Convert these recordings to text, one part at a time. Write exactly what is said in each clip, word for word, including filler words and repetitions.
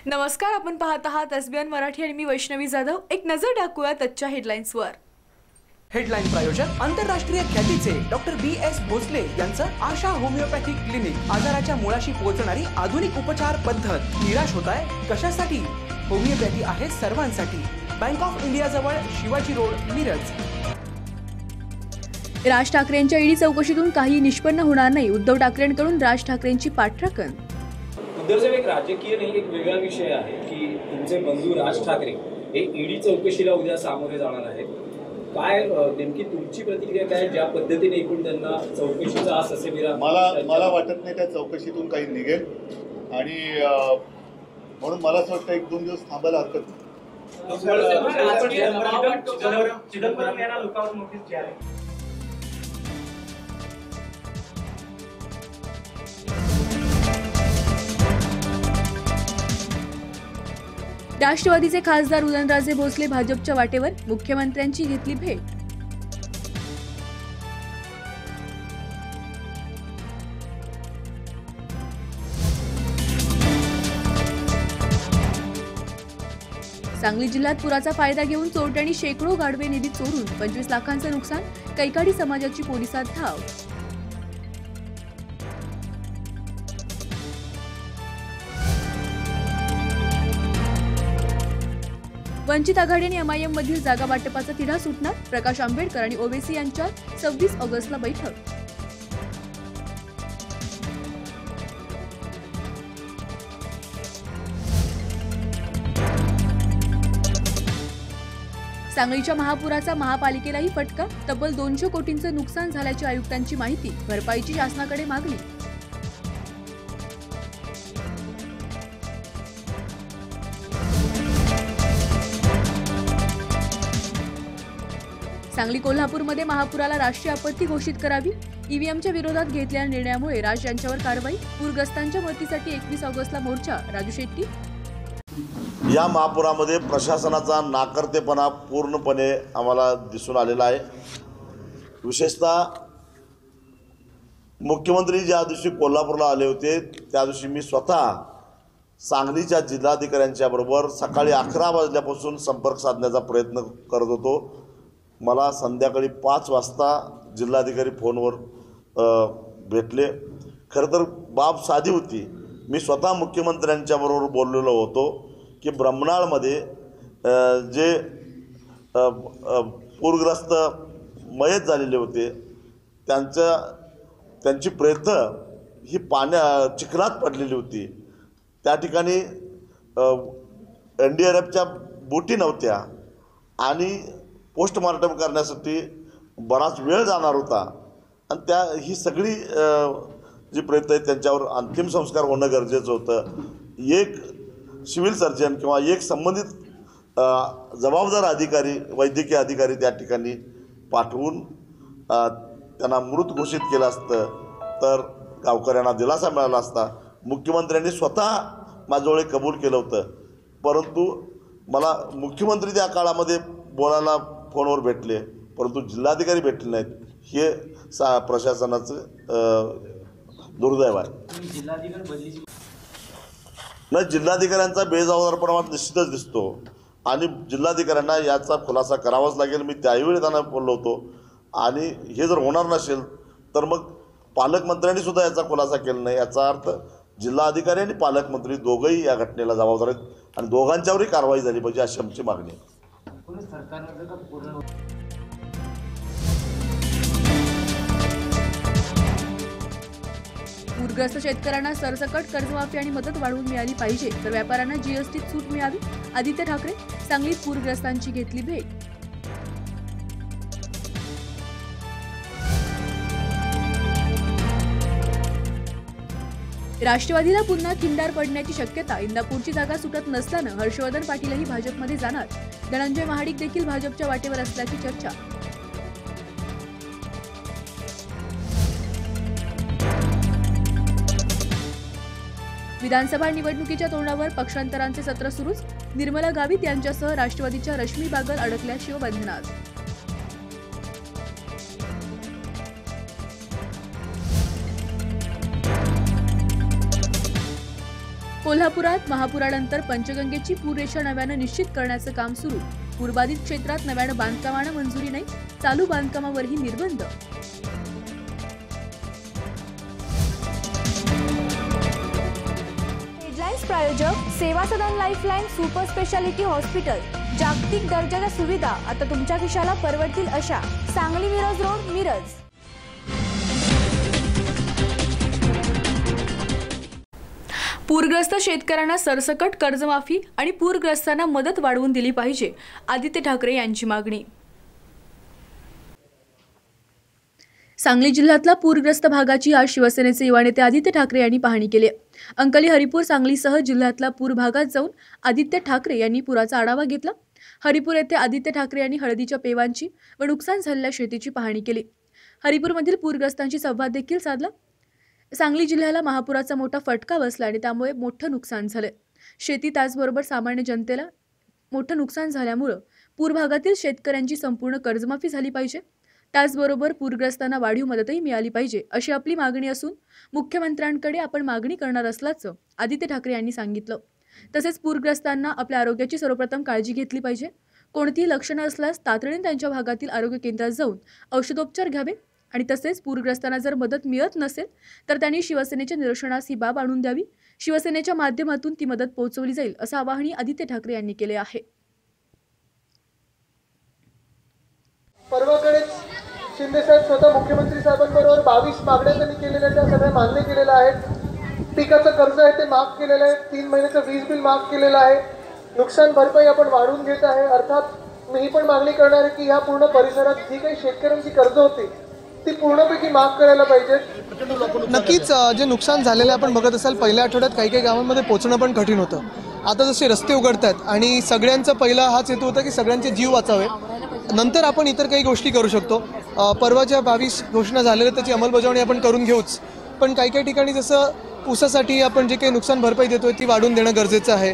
नमस्कार, आपण पाहत आहात एसबीएन मराठी आणि मी वैष्णवी जाधव। एक नजर टाकूया आजच्या हेडलाईन्सवर। हेडलाईन प्रायोजक आंतरराष्ट्रीय ख्यातीचे डॉक्टर बी एस भोसले यांचं आशा होमिओपॅथिक क्लिनिक। आजाराच्या मुळाशी पोहोचणारी आधुनिक उपचार पद्धत। निराश होताय कशासाठी? होमिओपॅथी आहे सर्वांसाठी। बँक ऑफ इंडिया जवळ शिवाजी रोड, मिरज। राज ठाकरेंच्या ईडी चौकशीतून काही निष्पन्न होणार नाही। उद्धव ठाकरेंकडून राज ठाकरेंची पाठराखण। उद्धव साहेब, एक राजकीय नाही, एक वेगळा विषय आहे की तुमचे बंधू राज ठाकरे हे ईडी चौकशीला उद्या सामोरे जाणार आहेत। काय नेमकी तुमची प्रतिक्रिया काय? ज्या पद्धतीने एकूण त्यांना चौकशीचा आस असे मला मला वाटत नाही त्या चौकशीतून काही निघेल आणि म्हणून मला असं वाटतं एक दोन दिवस थांबायला हरकत नाही। चिदंबरम यांना लुकआउट नोटीस जारी। राष्ट्रवादीचे खासदार उदयनराजे भोसले भाजपच्या वाटेवर, मुख्यमंत्र्यांची घेतली भेट। सांगली जिल्ह्यात पुराचा फायदा घेऊन चोरट्यांनी शेकडो गाढवे निधी चोरून पंचवीस लाखांचं नुकसान। कैकाडी समाजाची पोलिसात धाव। वंचित आघाडी आणि एमआयएम मधील जागा वाटपाचा तिढा सुटणार। प्रकाश आंबेडकर आणि ओवेसी यांच्यात सव्वीस ऑगस्टला बैठक। सांगलीच्या महापुराचा महापालिकेलाही फटका। तब्बल दोनशे कोटींचं नुकसान झाल्याची आयुक्तांची माहिती। भरपाईची शासनाकडे मागणी। सांगली कोल्हापूरमध्ये महापुराला राष्ट्रीय आपत्ती घोषित करावी। ईव्हीएमच्या विरोधात घेतलेल्या निर्णयामुळे राज यांच्यावर कारवाई। पूरग्रस्तांच्या मदतीसाठी एकवीस ऑगस्टला मोर्चा। राजू शेट्टी। या महापुरामध्ये प्रशासनाचा नाकर्तेपणा पूर्णपणे आम्हाला दिसून आलेला आहे। विशेषतः मुख्यमंत्री ज्या दिवशी कोल्हापूरला आले होते त्या दिवशी मी स्वतः सांगलीच्या जिल्हाधिकाऱ्यांच्या बरोबर सकाळी अकरा वाजल्यापासून संपर्क साधण्याचा प्रयत्न करत होतो। मला संध्याकाळी पाच वाजता जिल्हाधिकारी फोनवर भेटले। खरं तर बाब साधी होती। मी स्वतः मुख्यमंत्र्यांच्या बरोबर बोललेलो होतो की ब्रह्मनाळमध्ये जे पूरग्रस्त मयत झालेले होते त्यांच्या त्यांची प्रेत ही पाण्या चिखलात पडलेली होती। त्या ठिकाणी एन डी आर एफच्या बोटी नव्हत्या आणि पोस्टमॉर्टम करण्यासाठी बराच वेळ जाणार होता आणि त्या ही सगळी जी प्रेत आहेत त्यांच्यावर अंतिम संस्कार होणं गरजेचं होतं। एक सिव्हिल सर्जन किंवा एक संबंधित जबाबदार अधिकारी, वैद्यकीय अधिकारी त्या ठिकाणी पाठवून त्यांना मृत घोषित केलं असतं तर गावकऱ्यांना दिलासा मिळाला असता। मुख्यमंत्र्यांनी स्वतः माझ्याजवळ कबूल केलं होतं, परंतु मला मुख्यमंत्री त्या काळामध्ये बोलायला फोनवर भेटले परंतु जिल्हाधिकारी भेटले नाहीत। हे सा प्रशासनाचं दुर्दैव आहे। नाही, जिल्हाधिकाऱ्यांचा बेजबाबदारपणा निश्चितच दिसतो आणि जिल्हाधिकाऱ्यांना याचा खुलासा करावाच लागेल। मी त्यावेळी त्यांना बोललो होतो आणि हे जर होणार नसेल तर मग पालकमंत्र्यांनी सुद्धा याचा खुलासा केला नाही। याचा अर्थ जिल्हाधिकारी आणि पालकमंत्री दोघंही या घटनेला जबाबदार आहेत आणि दोघांच्यावरही कारवाई झाली पाहिजे अशी आमची मागणी आहे। पूरग्रस्त शेतकऱ्यांना सरसकट कर्जमाफी आणि मदत वाढवून मिळाली पाहिजे तर व्यापाऱ्यांना जीएसटीत सूट मिळावी। आदित्य ठाकरे। सांगलीत पूरग्रस्तांची घेतली भेट। राष्ट्रवादीला पुन्हा खिंडार पडण्याची शक्यता। इंदापूरची जागा सुटत नसल्यानं हर्षवर्धन पाटीलही भाजपमध्ये जाणार। धनंजय महाडिक देखील भाजपच्या वाटेवर असल्याची चर्चा। विधानसभा निवडणुकीच्या तोंडावर पक्षांतरांचे सत्र सुरूच। निर्मला गावित यांच्यासह राष्ट्रवादीच्या रश्मी बागल अडकल्या शिवबंधनात। कोल्हापुरात महापुरानंतर पंचगंगेची पूररेषा नव्यानं निश्चित करण्याचं काम सुरू. पूरबाधित क्षेत्रात नव्यानं बांधकामांना मंजुरी नाही, चालू बांधकामावरही निर्बंध. हेडलाईन्स प्रायोजक Seva Sadan lifeline super speciality hospital. जागतिक दर्जाच्या सुविधा आता तुमच्या खिशाला परवडतील अशा. सांगली मिरज रोड, मिरज. पूरग्रस्त शेतकऱ्यांना सरसकट कर्जमाफी आणि पूरग्रस्तांना मदत वाढवून दिली पाहिजे, आदित्य ठाकरे यांची मागणी. सांगली जिल्ह्यातल्या पूरग्रस्त भागाची आज शिवसेनेचे युवा नेते आदित्य ठाकरे यांनी पाहणी केली. अंकली, हरिपूर, सांगलीसह जिल्ह्यातल्या पूर भागात जाऊन आदित्य ठाकरे यांनी पुराचा आढावा घेतला. हरिपूर येथे आदित्य ठाकरे यांनी हळदीच्या पेवांची व नुकसान झालेल्या शेतीची पाहणी केली. हरिपूरमधील पूरग्रस्तांशी संवाद देखील साधला. सांगली जिल्ह्याला महापुराचा मोठा फटका बसला आणि त्यामुळे मोठं नुकसान झालं. शेती त्याचबरोबर सामान्य जनतेला मोठं नुकसान झाल्यामुळं पूर भागातील शेतकऱ्यांची संपूर्ण कर्जमाफी झाली पाहिजे. त्याचबरोबर पूरग्रस्तांना वाढीव मदतही मिळाली पाहिजे, अशी आपली मागणी असून मुख्यमंत्र्यांकडे आपण मागणी करणार असल्याचं आदित्य ठाकरे यांनी सांगितलं. तसेच पूरग्रस्तांना आपल्या आरोग्याची सर्वप्रथम काळजी घेतली पाहिजे. कोणतीही लक्षणं असल्यास तातडीने त्यांच्या भागातील आरोग्य केंद्रात जाऊन औषधोपचार घ्यावे आणि तसेच पूरग्रस्तांना जर मदत मिळत नसेल तर त्यांनी शिवसेनेच्या निदर्शनास ही बाब आणून द्यावी. शिवसेनेच्या माध्यमातून ती मदत पोहोचवली जाईल, असं आवाहनही आदित्य ठाकरे यांनी केले आहे. परवाकडेच शिंदे साहेब स्वतः मुख्यमंत्री साहेबांबरोबर बावीस मागण्या त्यांनी केलेल्या त्या सगळ्या मान्य केलेल्या आहेत. पिकाचं कर्ज आहे ते माफ केलेलं आहे. तीन महिन्याचं वीज बिल माफ केलेलं आहे. नुकसान भरपाई आपण वाढवून घेत आहे. अर्थात मी ही पण मागणी करणार आहे की ह्या पूर्ण परिसरात जी काही शेतकऱ्यांची कर्ज होती ती पूर्णपैकी माफ करायला पाहिजेत. नक्कीच जे नुकसान झालेलं आपण बघत असाल, पहिल्या आठवड्यात काही काही गावांमध्ये पोहोचणं पण कठीण होतं. आता जसे रस्ते उघडत आहेत आणि सगळ्यांचा पहिला हाच हेतू होता की सगळ्यांचे जीव वाचावे, नंतर आपण इतर काही गोष्टी करू शकतो. परवाच्या बावीस घोषणा झालेल्या त्याची अंमलबजावणी आपण करून घेऊच, पण काही काही ठिकाणी जसं ऊसासाठी आपण जे काही नुकसान भरपाई देतोय ती वाढवून देणं गरजेचं आहे.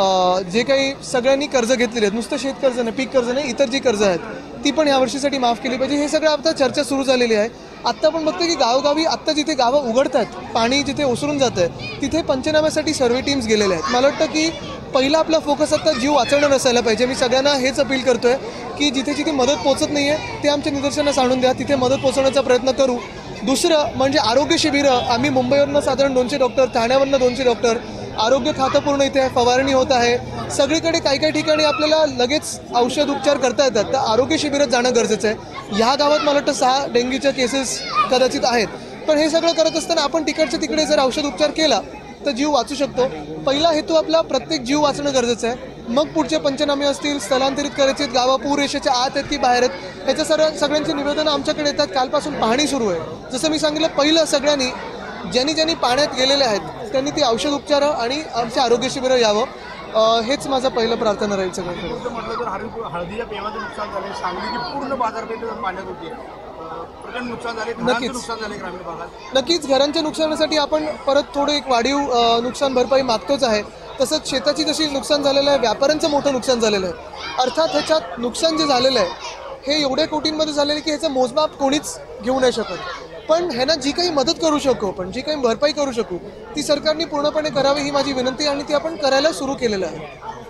जे काही सगळ्यांनी कर्ज घेतलेली आहेत, नुसतं शेतकर्ज नाही, पीक कर्ज नाही, इतर जी कर्ज आहेत ती पण या वर्षीसाठी माफ केली पाहिजे. हे सगळं आता चर्चा सुरू झालेली आहे. आत्ता आपण बघतो की गावोगावी आत्ता जिथे गावं उघडत आहेत, पाणी जिथे ओसरून जातं आहे, तिथे पंचनाम्यासाठी सर्वे टीम्स गेलेल्या आहेत. मला वाटतं की पहिला आपला फोकस आता जीव वाचवणं नसायला पाहिजे. मी सगळ्यांना हेच अपील करतो आहे की जिथे जिथे मदत पोहोचत नाही आहे ते आमच्या निदर्शनास आणून द्या, तिथे मदत पोहोचवण्याचा प्रयत्न करू. दुसरं म्हणजे आरोग्य शिबिरं. आम्ही मुंबईवरनं साधारण दोनशे डॉक्टर, ठाण्यावरनं दोनशे डॉक्टर, आरोग्य खातं पूर्ण इथे फवारणी होत आहे. सगळीकडे काही काही ठिकाणी आपल्याला लगेच औषध उपचार करता येतात, तर आरोग्य शिबिरात जाणं गरजेचं आहे. ह्या गावात मला वाटतं सहा डेंग्यूच्या केसेस कदाचित आहेत, पण हे सगळं करत असताना आपण तिकडच्या तिकडे जर औषध उपचार केला तर जीव वाचू शकतो. पहिला हेतू आपला प्रत्येक जीव वाचणं गरजेचं आहे. मग पुढचे पंचनामे असतील, स्थलांतरित करायचे आहेत, गावं पूर रेषेच्या आत आहेत की बाहेर आहेत, ह्याच्या सर्व सगळ्यांची निवेदनं आमच्याकडे येतात. कालपासून पाहणी सुरू आहे. जसं मी सांगितलं, पहिलं सगळ्यांनी ज्यांनी ज्यांनी पाण्यात गेलेले आहेत त्यांनी ती औषध उपचार आणि आमचे आरोग्य शिबिरं यावं, हेच माझं पहिलं प्रार्थना राहील सगळ्यांकडे. म्हटलं तर हळदीच्या पेवाचं नुकसान झालं, सांगलीची पूर्ण बाजारपेठ पाण्यात होती, प्रचंड नुकसान झाले, घरांचं नुकसान झाले ग्रामीण भागात. नक्कीच घरांच्या नुकसानासाठी आपण परत थोडं एक वाढीव नुकसान भरपाई मागतोच आहे. तसंच शेताची जशी नुकसान झालेलं आहे, व्यापाऱ्यांचं मोठं नुकसान झालेलं आहे. अर्थात ह्याच्यात नुकसान जे झालेलं आहे हे एवढ्या कोटींमध्ये झालेलं आहे की ह्याचं मोजमाप कोणीच घेऊ नाही शकत. पण ह्यांना जी काही मदत करू शकू, पण जी काही भरपाई करू शकू ती सरकारने पूर्णपणे करावी ही माझी विनंती आणि ती आपण करायला सुरू केलेलं आहे.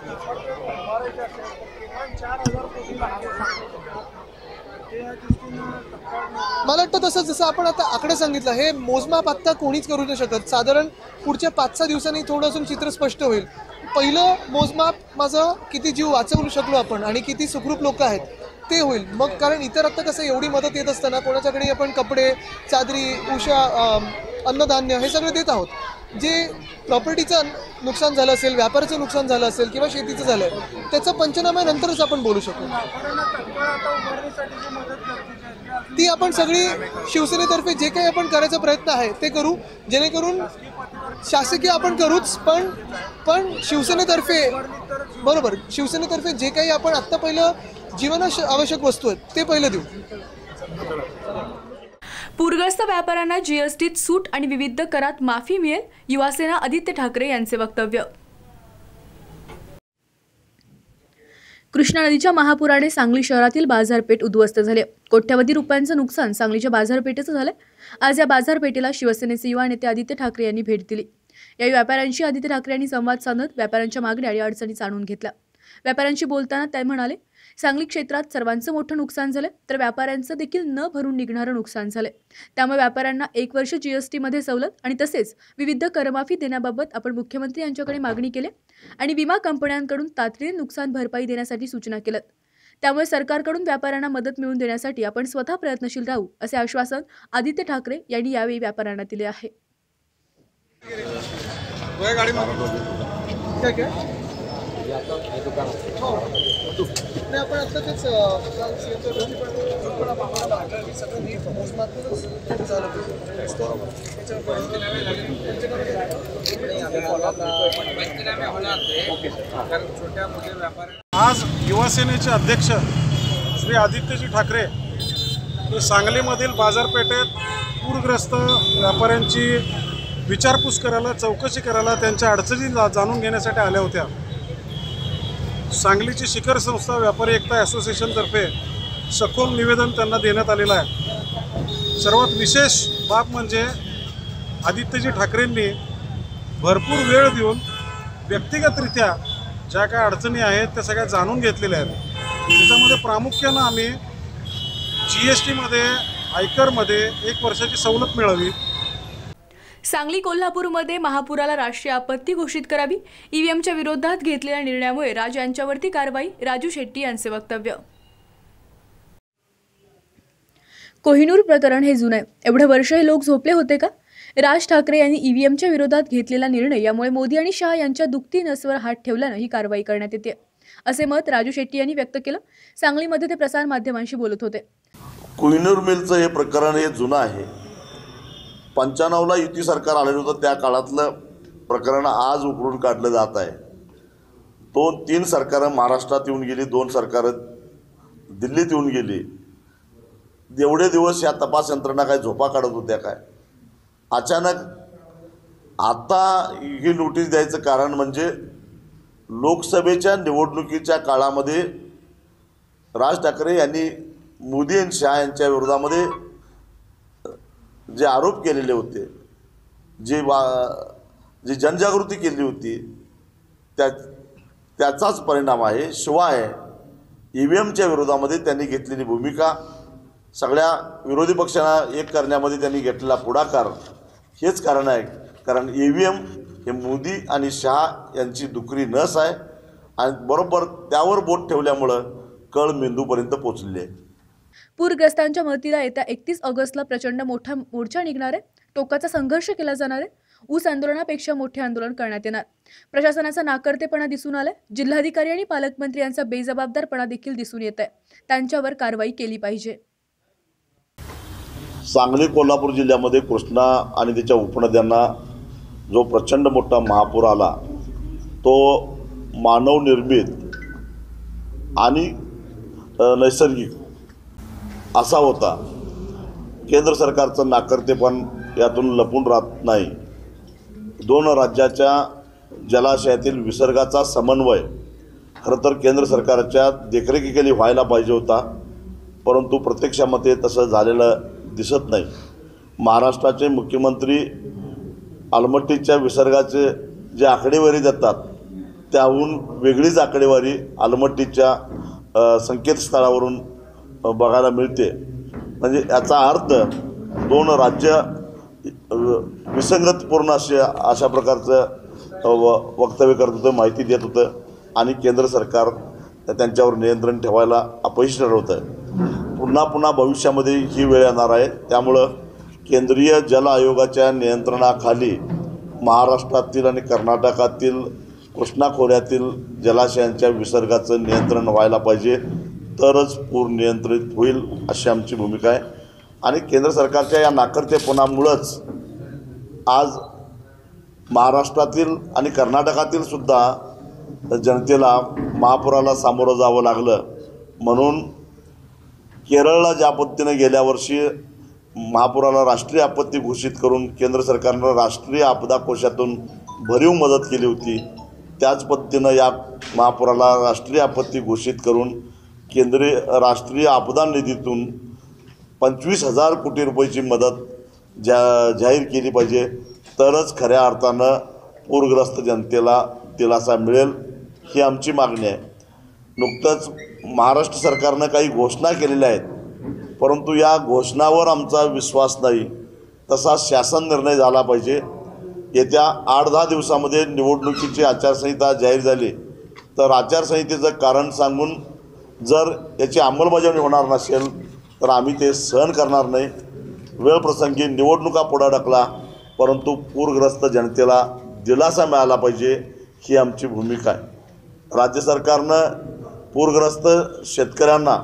मला वाटतं तसं जसं आपण आता आकडे सांगितलं, हे मोजमाप आत्ता कोणीच करू नाही शकत. साधारण पुढच्या पाच सहा दिवसांनी थोडं अजून चित्र स्पष्ट होईल. पहिलं मोजमाप माझं किती जीव वाचवू शकलो आपण आणि किती सुखरूप लोक आहेत ते होईल. मग कारण इतर आत्ता कसं एवढी मदत येत असताना कोणाच्याकडे आपण कपडे, चादरी, उषा, अन्नधान्य हे सगळं देत आहोत. जे प्रॉपर्टीचं नुकसान झालं असेल, व्यापाराचं नुकसान झालं असेल किंवा शेतीचं झालं आहे त्याचं पंचनाम्यानंतरच आपण बोलू शकू. ती आपण सगळी शिवसेनेतर्फे जे काही आपण करायचा प्रयत्न आहे ते करू, जेणेकरून शासकीय आपण करूच, पण पण शिवसेनेतर्फे बरोबर शिवसेनेतर्फे जे काही आपण आत्ता पहिलं जीवनाश आवश्यक वस्तू आहेत ते पहिलं देऊ. पूरग्रस्त व्यापाऱ्यांना जीएसटीत सूट आणि विविध करात माफी मिळेल, युवासेना आदित्य ठाकरे यांचे वक्तव्य. कृष्णा नदीच्या महापुराने सांगली शहरातील बाजारपेठ उद्ध्वस्त झाले. कोट्यवधी रुपयांचं नुकसान सांगलीच्या बाजारपेठेचं झालं. आज या बाजारपेठेला शिवसेनेचे युवा नेते आदित्य ठाकरे यांनी भेट दिली. यावेळी व्यापाऱ्यांशी आदित्य ठाकरे यांनी संवाद साधत व्यापाऱ्यांच्या मागण्या आणि अडचणी जाणून घेतल्या. व्यापाऱ्यांशी बोलताना ते म्हणाले, सांगली क्षेत्रात सर्वांचं मोठं नुकसान झालं, तर व्यापाऱ्यांचं देखील न भरून निघणारं नुकसान झालंय. त्यामुळे व्यापाऱ्यांना एक वर्ष जीएसटीमध्ये सवलत आणि तसेच विविध करमाफी देण्याबाबत आपण मुख्यमंत्री यांच्याकडे मागणी केली आणि विमा कंपन्यांकडून तातडीने नुकसान भरपाई देण्यासाठी सूचना केल्यात. त्यामुळे सरकारकडून व्यापाऱ्यांना मदत मिळवून देण्यासाठी आपण स्वतः प्रयत्नशील राहू, असे आश्वासन आदित्य ठाकरे यांनी यावेळी व्यापाऱ्यांना दिले आहे. नाही, आपण आता तेच काल सीएमच्या घरी पण पण आपण लागलं की सगळं नीट मोजमापूनच झालं आज युवासेनेचे अध्यक्ष श्री आदित्यजी ठाकरे हे सांगलीमधील बाजारपेठेत पूरग्रस्त व्यापाऱ्यांची विचारपूस करायला, चौकशी करायला, त्यांच्या अडचणी जाणून घेण्यासाठी आल्या होत्या. सांगलीची शिखर संस्था व्यापारी एकता असोसिएशनतर्फे सखोल निवेदन त्यांना देण्यात आलेलं आहे. सर्वात विशेष बाब म्हणजे आदित्यजी ठाकरेंनी भरपूर वेळ देऊन व्यक्तिगतरित्या ज्या काय अडचणी आहेत त्या सगळ्या जाणून घेतलेल्या आहेत. त्याच्यामध्ये प्रामुख्यानं आम्ही जी एस टीमध्ये, आयकरमध्ये एक वर्षाची सवलत मिळावी. सांगली कोल्हापूरमध्ये महापुराला राष्ट्रीय आपत्ती घोषित करावी. ईव्हीएमच्या विरोधात घेतलेल्या निर्णयामुळे राज यांच्यावरती कारवाई. राजू शेट्टी यांचे वक्तव्य. कोहिनूर प्रकरण हे जुनं आहे. एवढं वर्ष हे लोक झोपले होते का? राज ठाकरे यांनी ईव्हीएमच्या विरोधात घेतलेला निर्णय यामुळे मोदी आणि शाह यांच्या दुखती नसवर हात ठेवल्यानं ही कारवाई करण्यात येते, असे मत राजू शेट्टी यांनी व्यक्त केलं. सांगलीमध्ये ते प्रसार माध्यमांशी बोलत होते. कोहिनूर मिलचं हे प्रकरण हे जुनं आहे. पंच्याण्णवला युती सरकार आलेलं होतं, त्या काळातलं प्रकरण आज उकरून काढलं जात आहे. दोन तीन सरकारं महाराष्ट्रात येऊन गेली, दोन सरकारं दिल्लीत येऊन गेली. एवढे दिवस या तपास यंत्रणा काय झोपा काढत होत्या काय? अचानक आता ही नोटीस द्यायचं कारण म्हणजे लोकसभेच्या निवडणुकीच्या काळामध्ये राज ठाकरे यांनी मोदी आणि शाह यांच्या विरोधामध्ये जे आरोप केलेले होते, जे वा जी जनजागृती केली होती, त्या त्याचाच परिणाम आहे. शिवाय ई व्ही एमच्या विरोधामध्ये त्यांनी घेतलेली भूमिका, सगळ्या विरोधी पक्षांना एक करण्यामध्ये त्यांनी घेतलेला पुढाकार हेच कारण आहे. कारण ई व्ही एम हे मोदी आणि शाह यांची दुकरी नस आहे आणि बरोबर त्यावर बोट ठेवल्यामुळं कळ मेंदूपर्यंत पोचलेली आहे. पूरग्रस्तांच्या मदतीला येत्या एकतीस ऑगस्टला प्रचंड मोठा मोर्चा निघणार आहे. टोकाचा संघर्ष केला जाणार आहे. ऊस आंदोलनापेक्षा मोठे आंदोलन करण्यात येणार. प्रशासनाचा नाकर्तेपणा दिसून आलाय. जिल्हाधिकारी आणि पालकमंत्री यांचा बेजबाबदारपणा देखील दिसून येत आहे. त्यांच्यावर कारवाई केली पाहिजे. सांगली कोल्हापूर जिल्ह्यामध्ये कृष्णा आणि त्याच्या उपनद्यांना जो प्रचंड मोठा महापूर आला तो मानवनिर्मित आणि नैसर्गिक असा होता. केंद्र सरकारचं नाकर्तेपण यातून लपून राहत नाही. दोन राज्याच्या जलाशयातील विसर्गाचा समन्वय खरं तर केंद्र सरकारच्या देखरेखीखाली व्हायला पाहिजे होता, परंतु प्रत्यक्षामध्ये तसं झालेलं दिसत नाही. महाराष्ट्राचे मुख्यमंत्री आलमट्टीच्या विसर्गाचे जे आकडेवारी देतात त्याहून वेगळीच आकडेवारी आलमट्टीच्या संकेतस्थळावरून बघायला मिळते. म्हणजे याचा अर्थ दोन राज्य विसंगतपूर्ण असे अशा प्रकारचं व वक्तव्य करत होतं, माहिती देत होतं आणि केंद्र सरकार त्यांच्यावर नियंत्रण ठेवायला अपयशी ठरवतं आहे. पुन्हा पुन्हा भविष्यामध्ये ही वेळ येणार आहे. त्यामुळं केंद्रीय जल आयोगाच्या नियंत्रणाखाली महाराष्ट्रातील आणि कर्नाटकातील कृष्णा खोऱ्यातील जलाशयांच्या विसर्गाचं नियंत्रण व्हायला पाहिजे, तरच पूर नियंत्रित होईल अशी आमची भूमिका आहे. आणि केंद्र सरकारच्या या नाकर्तेपणामुळंच आज महाराष्ट्रातील आणि कर्नाटकातील सुद्धा जनतेला महापुराला सामोरं जावं लागलं. म्हणून केरळला ज्या पद्धतीनं गेल्या वर्षी महापुराला राष्ट्रीय आपत्ती घोषित करून केंद्र सरकारनं राष्ट्रीय आपदा कोशातून भरीव मदत केली होती, त्याच पद्धतीनं या महापुराला राष्ट्रीय आपत्ती घोषित करून केंद्रीय राष्ट्रीय आपदा निधीतून पंचवीस हजार कोटी रुपयाची मदत जा जाहीर केली पाहिजे. तरच खऱ्या अर्थानं पूरग्रस्त जनतेला दिलासा मिळेल ही आमची मागणी आहे. नुकतंच महाराष्ट्र सरकारनं काही घोषणा केलेल्या आहेत, परंतु या घोषणावर आमचा विश्वास नाही. तसा शासन निर्णय झाला पाहिजे. येत्या आठ दहा दिवसामध्ये निवडणुकीची आचारसंहिता जाहीर झाली तर आचारसंहितेचं कारण सांगून जर याची अंमलबजावणी होणार नसेल तर आम्ही ते सहन करणार नाही. वेळप्रसंगी निवडणुका पुढे ढकला, परंतु पूरग्रस्त जनतेला दिलासा मिळाला पाहिजे ही आमची भूमिका आहे. राज्य सरकारनं पूरग्रस्त शेतकऱ्यांना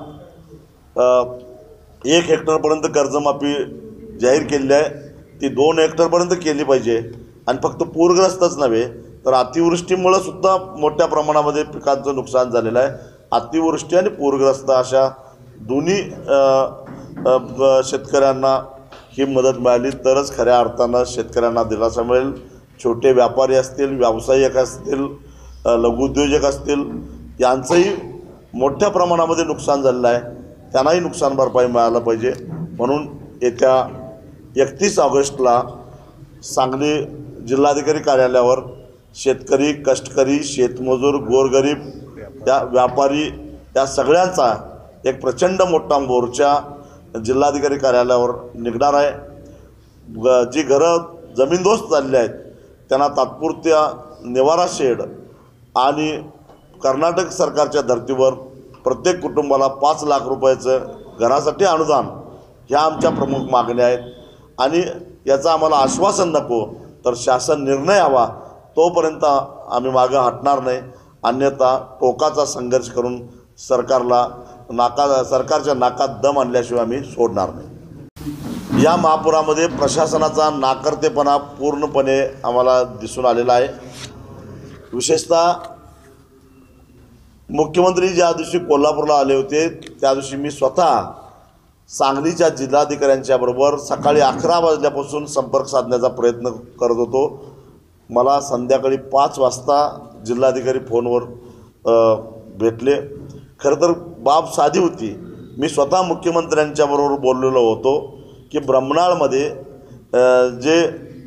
एक हेक्टरपर्यंत कर्जमाफी जाहीर केली आहे. ती दोन हेक्टरपर्यंत केली पाहिजे. आणि फक्त पूरग्रस्तच नव्हे तर अतिवृष्टीमुळे सुद्धा मोठ्या प्रमाणामध्ये पिकांचं नुकसान झालेलं आहे. अतिवृष्टी आणि पूरग्रस्त अशा दोन्ही शेतकऱ्यांना ही मदत मिळाली तरच खऱ्या अर्थानं शेतकऱ्यांना दिलासा मिळेल. छोटे व्यापारी असतील, व्यावसायिक असतील, लघुउद्योजक असतील, यांचंही मोठ्या प्रमाणामध्ये नुकसान झालेलं आहे. त्यांनाही नुकसान भरपाई मिळायला पाहिजे. म्हणून येत्या एकतीस ऑगस्टला सांगली जिल्हाधिकारी कार्यालयावर शेतकरी, कष्टकरी, शेतमजूर, गोरगरीब, या व्यापारी या सगळ्यांचा एक प्रचंड मोठा मोर्चा जिल्हाधिकारी कार्यालयावर निघणार आहे. ग जी घरं जमीनदोस्त झालेली आहेत त्यांना तात्पुरत्या निवारा शेड आणि कर्नाटक सरकारच्या धर्तीवर प्रत्येक कुटुंबाला पाच लाख रुपयाचं घरासाठी अनुदान ह्या आमच्या प्रमुख मागण्या आहेत. आणि याचं आम्हाला आश्वासन नको तर शासन निर्णय हवा, तोपर्यंत आम्ही मागं हटणार नाही. अन्यथा टोकाचा संघर्ष करून सरकारला नाका सरकारच्या नाकात दम आणल्याशिवाय आम्ही सोडणार नाही. या महापुरामध्ये प्रशासनाचा नाकर्तेपणा पूर्णपणे आम्हाला दिसून आलेला आहे. विशेषतः मुख्यमंत्री ज्या दिवशी कोल्हापूरला आले होते त्या दिवशी मी स्वतः सांगलीच्या जिल्हाधिकाऱ्यांच्या बरोबर सकाळी अकरा वाजल्यापासून संपर्क साधण्याचा प्रयत्न करत होतो. मला संध्याकाळी पाच वाजता जिल्हाधिकारी फोनवर भेटले. खरं तर बाब साधी होती. मी स्वतः मुख्यमंत्र्यांच्याबरोबर बोललेलो होतो की ब्रह्मनाळमध्ये जे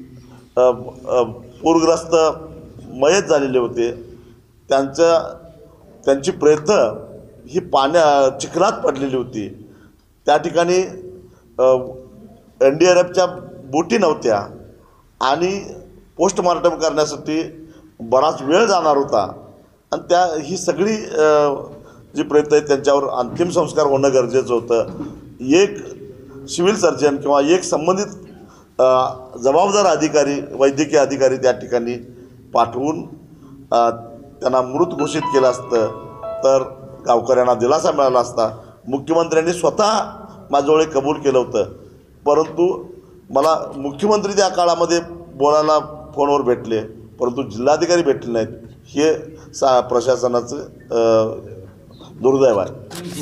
पूरग्रस्त मयत झालेले होते त्यांच्या त्यांची प्रेत ही पाण्या चिखलात पडलेली होती. त्या ठिकाणी एन डी आर एफच्या बोटी नव्हत्या आणि पोस्टमॉर्टम करण्यासाठी बराच वेळ जाणार होता. आणि त्या ही सगळी जी प्रेत आहेत त्यांच्यावर अंतिम संस्कार होणं गरजेचं होतं. एक सिव्हिल सर्जन किंवा एक संबंधित जबाबदार अधिकारी, वैद्यकीय अधिकारी त्या ठिकाणी पाठवून त्यांना मृत घोषित केलं असतं तर गावकऱ्यांना दिलासा मिळाला असता. मुख्यमंत्र्यांनी स्वतः माझ्याजवळ कबूल केलं होतं, परंतु मला मुख्यमंत्री त्या काळामध्ये बोलायला फोनवर भेटले परंतु जिल्हाधिकारी भेटले नाहीत. हे सा प्रशासनाचं दुर्दैव आहे.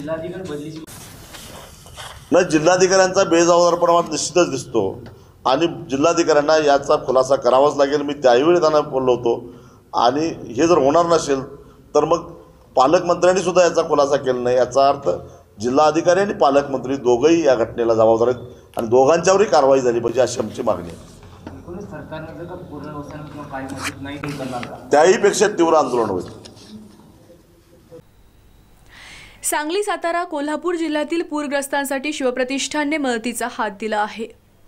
नाही, जिल्हाधिकाऱ्यांचा बेजबाबदारपणा निश्चितच दिसतो आणि जिल्हाधिकाऱ्यांना याचा खुलासा करावाच लागेल. मी त्यावेळी त्यांना बोललो होतो. आणि हे जर होणार नसेल तर मग पालकमंत्र्यांनी सुद्धा याचा खुलासा केला नाही. याचा अर्थ जिल्हाधिकारी आणि पालकमंत्री दोघंही या घटनेला जबाबदार आहेत आणि दोघांच्यावरही कारवाई झाली पाहिजे अशी आमची मागणी आहे. त्याहीपेक्षा तीव्र आंदोलन होईल. सांगली, सातारा, कोल्हापूर जिल्ह्यातील पूरग्रस्तांसाठी शिवप्रतिष्ठानने मदतीचा हात दिला आहे.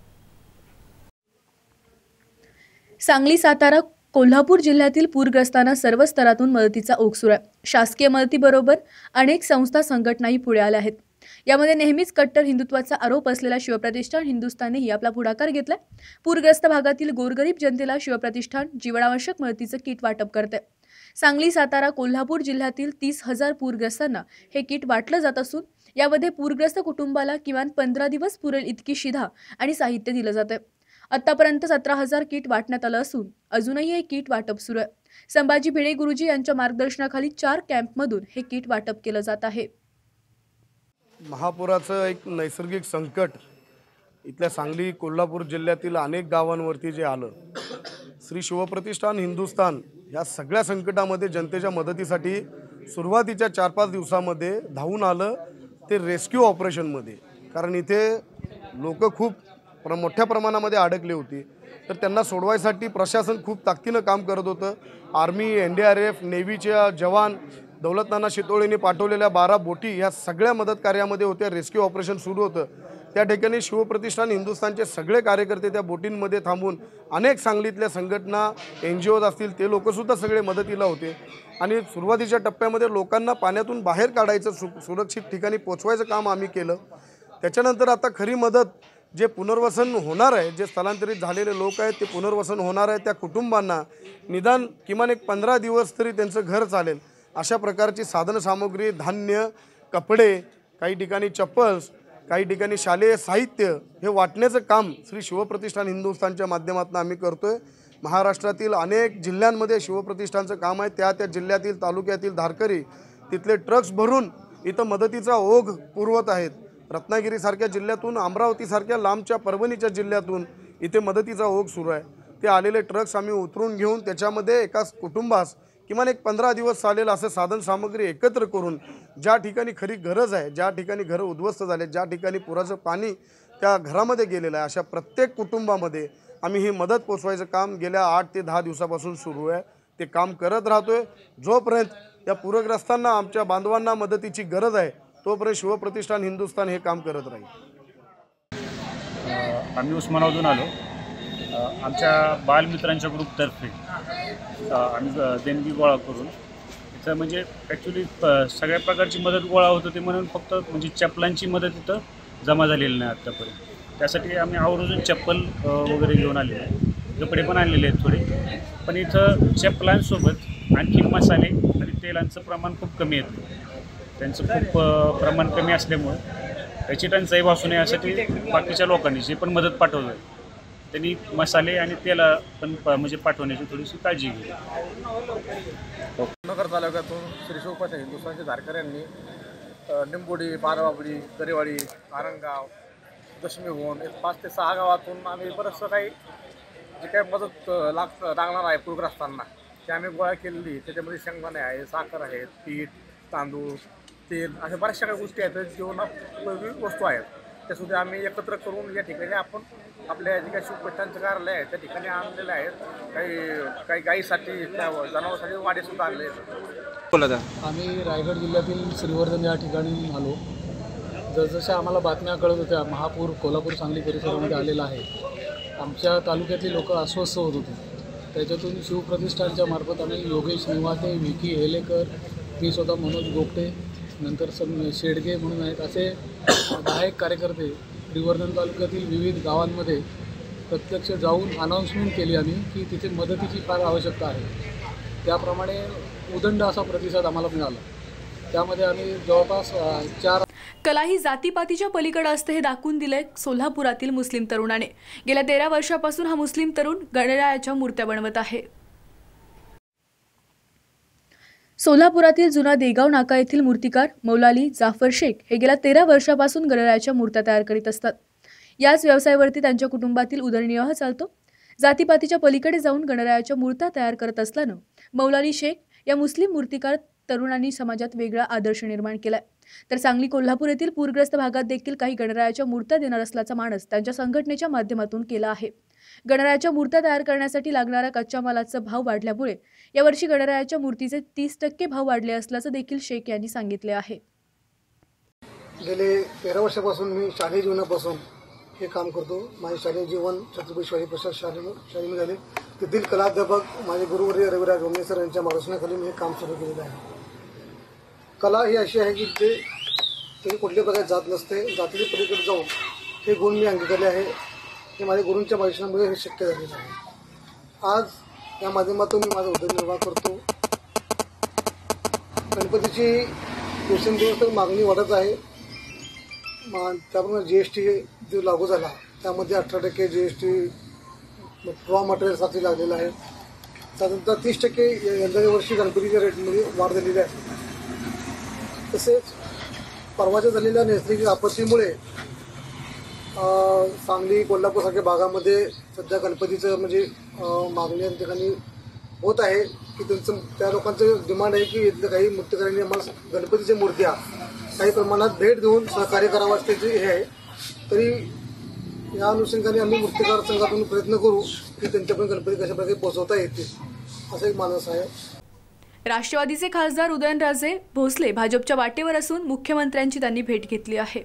सांगली, सातारा, कोल्हापूर जिल्ह्यातील पूरग्रस्तांना सर्व स्तरातून मदतीचा ओघ सुरू आहे. शासकीय मदतीबरोबर अनेक संस्था, संघटनाही पुढे आल्या आहेत. यामध्ये नेहमीच कट्टर हिंदुत्वाचा आरोप असलेला शिवप्रतिष्ठान हिंदुस्थाननेही आपला पुढाकार घेतला. पूरग्रस्त भागातील गोरगरीब जनतेला शिवप्रतिष्ठान जीवनावश्यक मदतीचं किट वाटप करते. सांगली, सातारा, कोल्हापूर जिल्ह्यातील तीस हजार पूरग्रस्तांना हे किट वाटलं जात असून यामध्ये पूरग्रस्त कुटुंबाला किमान पंधरा दिवस पुरेल इतकी शिधा आणि साहित्य दिलं जातं. आतापर्यंत सतरा हजार किट वाटण्यात आलं असून अजूनही हे किट वाटप सुरू आहे. संभाजी भिडे गुरुजी यांच्या मार्गदर्शनाखाली चार कॅम्पमधून हे किट वाटप केलं जात आहे. महापुराचं एक नैसर्गिक संकट इथल्या सांगली, कोल्हापूर जिल्ह्यातील अनेक गावांवरती जे आलं, श्री शिवप्रतिष्ठान हिंदुस्थान या सगळ्या संकटामध्ये जनतेच्या मदतीसाठी सुरुवातीच्या चार पाच दिवसामध्ये धावून आलं ते रेस्क्यू ऑपरेशनमध्ये. कारण इथे लोक खूप प्र मोठ्या प्रमाणामध्ये अडकली होती, तर त्यांना सोडवायसाठी प्रशासन खूप ताकदीनं काम करत होतं. Army, N D R F, नेव्हीच्या जवान, दौलतनाना शितोळेने पाठवलेल्या बारा बोटी ह्या सगळ्या मदत कार्यामध्ये होत्या. रेस्क्यू ऑपरेशन सुरू होतं. त्या ठिकाणी शिवप्रतिष्ठान हिंदुस्थानचे सगळे कार्यकर्ते त्या बोटींमध्ये थांबून अनेक सांगलीतल्या संघटना, एन जी ओज असतील ते लोकंसुद्धा सगळे मदतीला होते. आणि सुरुवातीच्या टप्प्यामध्ये लोकांना पाण्यातून बाहेर काढायचं, सु सुरक्षित ठिकाणी पोचवायचं काम आम्ही केलं. त्याच्यानंतर आता खरी मदत जे पुनर्वसन होणार आहे, जे स्थलांतरित झालेले लोक आहेत ते पुनर्वसन होणार आहे, त्या कुटुंबांना निदान किमान एक पंधरा दिवस तरी त्यांचं घर चालेल अशा प्रकारची साधनसामुग्री, धान्य, कपडे, काही ठिकाणी चप्पल्स, काही ठिकाणी शालेय साहित्य हे वाटण्याचं काम श्री शिवप्रतिष्ठान हिंदुस्थानच्या माध्यमातून आम्ही करतो आहे. महाराष्ट्रातील अनेक जिल्ह्यांमध्ये शिवप्रतिष्ठानचं काम आहे. त्या त्या जिल्ह्यातील, तालुक्यातील धारकरी तिथले ट्रक्स भरून इथं मदतीचा ओघ पुरवत आहेत. रत्नागिरीसारख्या जिल्ह्यातून, अमरावतीसारख्या लांबच्या परभणीच्या जिल्ह्यातून इथे मदतीचा ओघ सुरू आहे. ते आलेले ट्रक्स आम्ही उतरून घेऊन त्याच्यामध्ये एकाच कुटुंबास किमान एक पंधरा दिवस चालेल असं साधनसामग्री एकत्र करून ज्या ठिकाणी खरी गरज आहे, ज्या ठिकाणी घरं उद्ध्वस्त झाले, ज्या ठिकाणी पुराचं पाणी त्या घरामध्ये गेलेलं आहे, अशा प्रत्येक कुटुंबामध्ये आम्ही ही मदत पोचवायचं काम गेल्या आठ ते दहा दिवसापासून सुरू आहे. ते काम करत राहतो आहे. जोपर्यंत या पूरग्रस्तांना, आमच्या बांधवांना मदतीची गरज आहे तोपर्यंत शिवप्रतिष्ठान हिंदुस्थान हे काम करत राहील. आम्ही उस्मानाबादून आलो. आमच्या बालमित्रांच्या ग्रुपतर्फे आम्ही देणगी गोळा करून इथं म्हणजे ॲक्च्युली सगळ्या प्रकारची मदत गोळा होत होती म्हणून फक्त म्हणजे चप्पलांची मदत इथं जमा झालेली नाही आत्तापर्यंत. त्यासाठी आम्ही आवर्जून चप्पल वगैरे घेऊन आलेले आहे, कपडे पण आणलेले आहेत थोडे. पण इथं चप्पलांसोबत आणखी मसाले आणि तेलांचं प्रमाण खूप कमी येतं. त्यांचं खूप प्रमाण कमी असल्यामुळं त्याची टंचाई भासू नये यासाठी बाकीच्या लोकांनी जे पण मदत पाठवलं आहे त्यांनी मसाले आणि तेला पण म्हणजे पाठवण्याची थोडीशी काळजी घेतली. नगर तालुक्यातून श्री शिवप्रतिष्ठान हिंदुस्थानच्या धारकऱ्यांनी निंबोडी, बाराबाबडी, दरेवाडी, नारंगाव, दशमीहून एक पाच ते सहा गावातून आम्ही बरंचसं काही जे काही मदत लाग लागणार आहे पूरग्रस्तांना ते आम्ही गोळा केलेली. त्याच्यामध्ये शेंगदाणे आहे, साखर आहेत, पीठ, तांदूळ, तेल अशा बऱ्याचशा काही गोष्टी आहेत, जीवनापयोगी वस्तू आहेत. त्यासुद्धा आम्ही एकत्र करून या ठिकाणी आपण आपल्या जे काही शिवप्रतिष्ठानचं कार्यालय आहे त्या ठिकाणी आणलेलं आहेत. काही काही गाईसाठी, जनावरांसाठी वाडेसुद्धा आणले आहेत. बोला. आम्ही रायगड जिल्ह्यातील श्रीवर्धन या ठिकाणी आलो. जसजशा आम्हाला बातम्या कळत होत्या महापूर कोल्हापूर सांगली परिसरामध्ये आलेला आहे, आमच्या तालुक्यातली लोक अस्वस्थ होत होते. त्याच्यातून शिवप्रतिष्ठानच्या मार्फत आम्ही योगेश निवाते, विकी हेलेकर, मी स्वतः मनोज गोपटे, नंतर सम शेडगे म्हणून आहेत, असे दहा एक कार्यकर्ते श्रीवर्धन तालुक्यातील विविध गावांमध्ये प्रत्यक्ष जाऊन अनाऊन्समेंट केली आम्ही की तिथे मदतीची फार आवश्यकता आहे. त्याप्रमाणे उदंड असा प्रतिसाद आम्हाला मिळाला. त्यामध्ये आम्ही जवळपास चार कला ही जातीपातीच्या पलीकडे असते हे दाखवून दिले सोलापुरातील मुस्लिम तरुणाने. गेल्या तेरा वर्षापासून हा मुस्लिम तरुण गणरायाच्या मूर्त्या बनवत आहे. सोलापुरातील जुना देगाव नाका येथील मूर्तिकार मौलाली जाफर शेख हे गेल्या तेरा वर्षापासून गणरायाच्या मूर्त्या तयार करीत असतात. याच व्यवसायावरती त्यांच्या कुटुंबातील उदरनिर्वाह चालतो. जातीपातीच्या पलीकडे जाऊन गणरायाच्या मूर्त्या तयार करत असल्यानं मौलाली शेख या मुस्लिम मूर्तिकार तरुणांनी समाजात वेगळा आदर्श निर्माण केलाय. तर सांगली कोल्हापूर येथील पूरग्रस्त भागात देखील काही गणरायाच्या मूर्त्या देणार असल्याचा मानस त्यांच्या संघटनेच्या माध्यमातून केला आहे. गणरायाच्या मूर्त्या तयार करण्यासाठी लागणारा कच्च्या मालाचा भाव वाढल्यामुळे यावर्षी गणरायाच्या मूर्तीचे तीस टक्के भाव वाढले असल्याचं देखील शेख यांनी सांगितले आहे. गेले तेरा वर्षापासून मी शालेय जीवनापासून हे काम करतो. माझे शालेय जीवन छत्रपती शिवाजी प्रसाद शालेय शाळेमध्ये झाले. तेथील कलाध्यापक माझे गुरुवर्य रविराज रोमने सर यांच्या मार्गदर्शनाखाली मी हे काम सुरू केलेलं आहे. कला ही अशी आहे की ते ते कुठल्या प्रकारे जात नसते. जातीच्या पलीकडे जाऊन हे गुण मी अंगीकारले आहे. हे माझ्या गुरूंच्या मार्गदर्शनामुळे हे शक्य झालेलं आहे. आज या माध्यमातून मी माझा उदरनिर्वाह करतो. गणपतीची दिवसेंदिवस तर मागणी वाढत आहे. त्याप्रमाणे जी एस टी जो लागू झाला त्यामध्ये अठरा टक्के जी एस टी रॉ मटेरियलसाठी लागलेलं आहे. साधारणतः तीस टक्के यंदाच्या वर्षी गणपतीच्या रेटमध्ये वाढ झालेली आहे. तसेच परवाच्या झालेल्या नैसर्गिक आपत्तीमुळे सांगली कोल्हापूरसारख्या भागामध्ये सध्या गणपतीचं म्हणजे मागणी या ठिकाणी होत आहे की त्यांचं त्या लोकांचं डिमांड आहे की इथल्या काही मूर्तिकारांनी आम्हाला गणपतीच्या मूर्त्या काही प्रमाणात भेट देऊन सहकार्य करावं असल्याचे हे आहे. तरी या अनुषंगाने आम्ही मूर्तिकार संघातून प्रयत्न करू की त्यांच्यापर्यंत गणपती कशा प्रकारे पोहोचवता येतील असं एक मानस आहे. राष्ट्रवादीचे खासदार उदयनराजे भोसले भाजपच्या वाटेवर असून मुख्यमंत्र्यांची त्यांनी भेट घेतली आहे.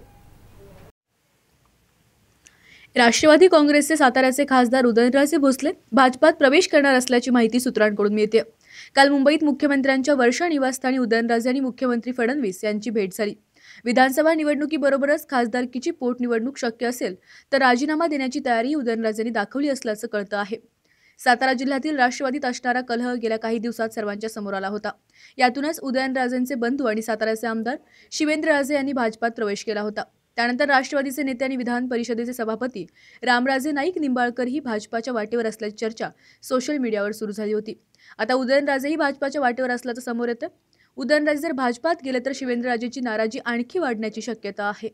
राष्ट्रवादी काँग्रेसचे साताऱ्याचे खासदार उदयनराजे भोसले भाजपात प्रवेश करणार असल्याची माहिती सूत्रांकडून मिळते. काल मुंबईत मुख्यमंत्र्यांच्या वर्षा निवासस्थानी उदयनराजे आणि मुख्यमंत्री फडणवीस यांची भेट झाली. विधानसभा निवडणुकीबरोबरच खासदारकीची पोटनिवडणूक शक्य असेल तर राजीनामा देण्याची तयारी उदयनराजेंनी दाखवली असल्याचं कळतं आहे. सातारा जिल्ह्यातील राष्ट्रवादीत असणारा कलह गेल्या काही दिवसात सर्वांच्या समोर आला होता. यातूनच उदयनराजेंचे बंधू आणि साताऱ्याचे आमदार शिवेंद्रराजे यांनी भाजपात प्रवेश केला होता. त्यानंतर राष्ट्रवादीचे नेते आणि विधान परिषदेचे सभापती रामराजे नाईक निंबाळकरही भाजपाच्या वाटेवर असल्याची चर्चा सोशल मीडियावर सुरू झाली होती. आता उदयनराजेही भाजपाच्या वाटेवर असल्याचं समोर येतं. उदयनराजे जर भाजपात गेले तर शिवेंद्रराजेंची नाराजी आणखी वाढण्याची शक्यता आहे.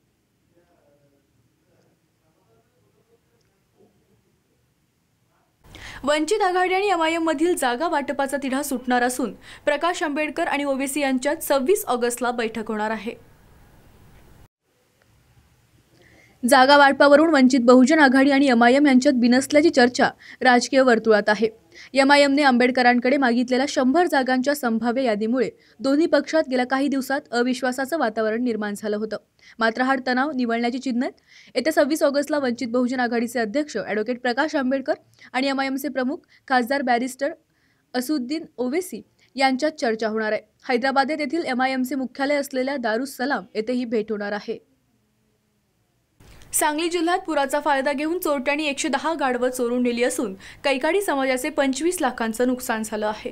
वंचित आघाडी आणि एम आय एम मधील जागा वाटपाचा तिढा सुटणार असून प्रकाश आंबेडकर आणि ओवेसी यांच्यात सव्वीस ऑगस्टला बैठक होणार आहे. जागा वाटपावरून वंचित बहुजन आघाडी आणि एम आय एम यांच्यात बिनसल्याची चर्चा राजकीय वर्तुळात आहे. एम आय एमने आंबेडकरांकडे मागितलेल्या शंभर जागांच्या संभाव्य यादीमुळे दोन्ही पक्षात गेल्या काही दिवसात अविश्वासाचं वातावरण निर्माण झालं होतं. मात्र हा तणाव निवळण्याची चिन्ह आहेत. येत्या सव्वीस ऑगस्टला वंचित बहुजन आघाडीचे अध्यक्ष ॲडव्होकेट प्रकाश आंबेडकर आणि एम आय एमचे प्रमुख खासदार बॅरिस्टर असुद्दीन ओवेसी यांच्यात चर्चा होणार आहे. हैदराबाद येथील एम आय एमचे मुख्यालय असलेल्या दारुस्सलाम येथे ही भेट होणार आहे. सांगली जिल्ह्यात पुराचा फायदा घेऊन चोरट्यांनी एकशे दहा गाढवं चोरून नेली असून कैकाडी समाजाचे पंचवीस लाखांचं नुकसान झालं आहे.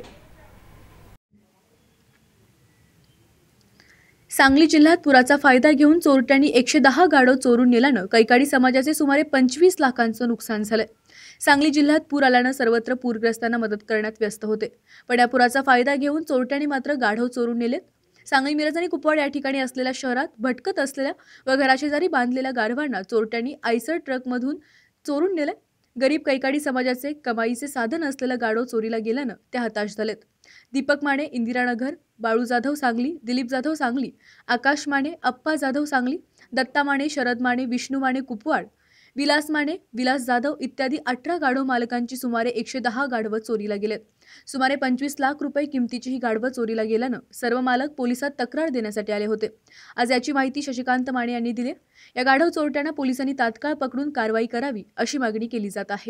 सांगली जिल्ह्यात पुराचा फायदा घेऊन चोरट्यांनी एकशे दहा गाढव चोरून नेल्यानं कैकाडी समाजाचे सुमारे पंचवीस लाखांचं नुकसान झालंय. सांगली जिल्ह्यात पूर आल्यानं सर्वत्र पूरग्रस्तांना मदत करण्यात व्यस्त होते. पण या पुराचा फायदा घेऊन चोरट्यांनी मात्र गाढव चोरून नेलेत. सांगली मिरज आणि कुपवाड या ठिकाणी असलेल्या शहरात भटकत असलेल्या व घराशेजारी बांधलेल्या गाढवांना चोरट्यांनी आयसर ट्रकमधून चोरून नेले. गरीब कैकाडी समाजाचे कमाईचे साधन असलेलं गाढव चोरीला गेल्यानं ते हताश झालेत. दीपक माने इंदिरानगर, बाळू जाधव सांगली, दिलीप जाधव सांगली, आकाश माने, अप्पा जाधव सांगली, दत्ता माने, शरद माने, विष्णू माने कुपवाड, विलास माने, विलास जाधव इत्यादी अठरा गाढव मालकांची सुमारे एकशे दहा गाढवं चोरीला गेलेत. सुमारे पंचवीस लाख रुपये किमतीची ही गाढवं चोरीला गेल्यानं सर्व मालक पोलिसात तक्रार देण्यासाठी आले होते. आज याची माहिती शशिकांत माने यांनी दिली. या गाढव चोरट्यांना पोलिसांनी तात्काळ पकडून कारवाई करावी अशी मागणी केली जात आहे.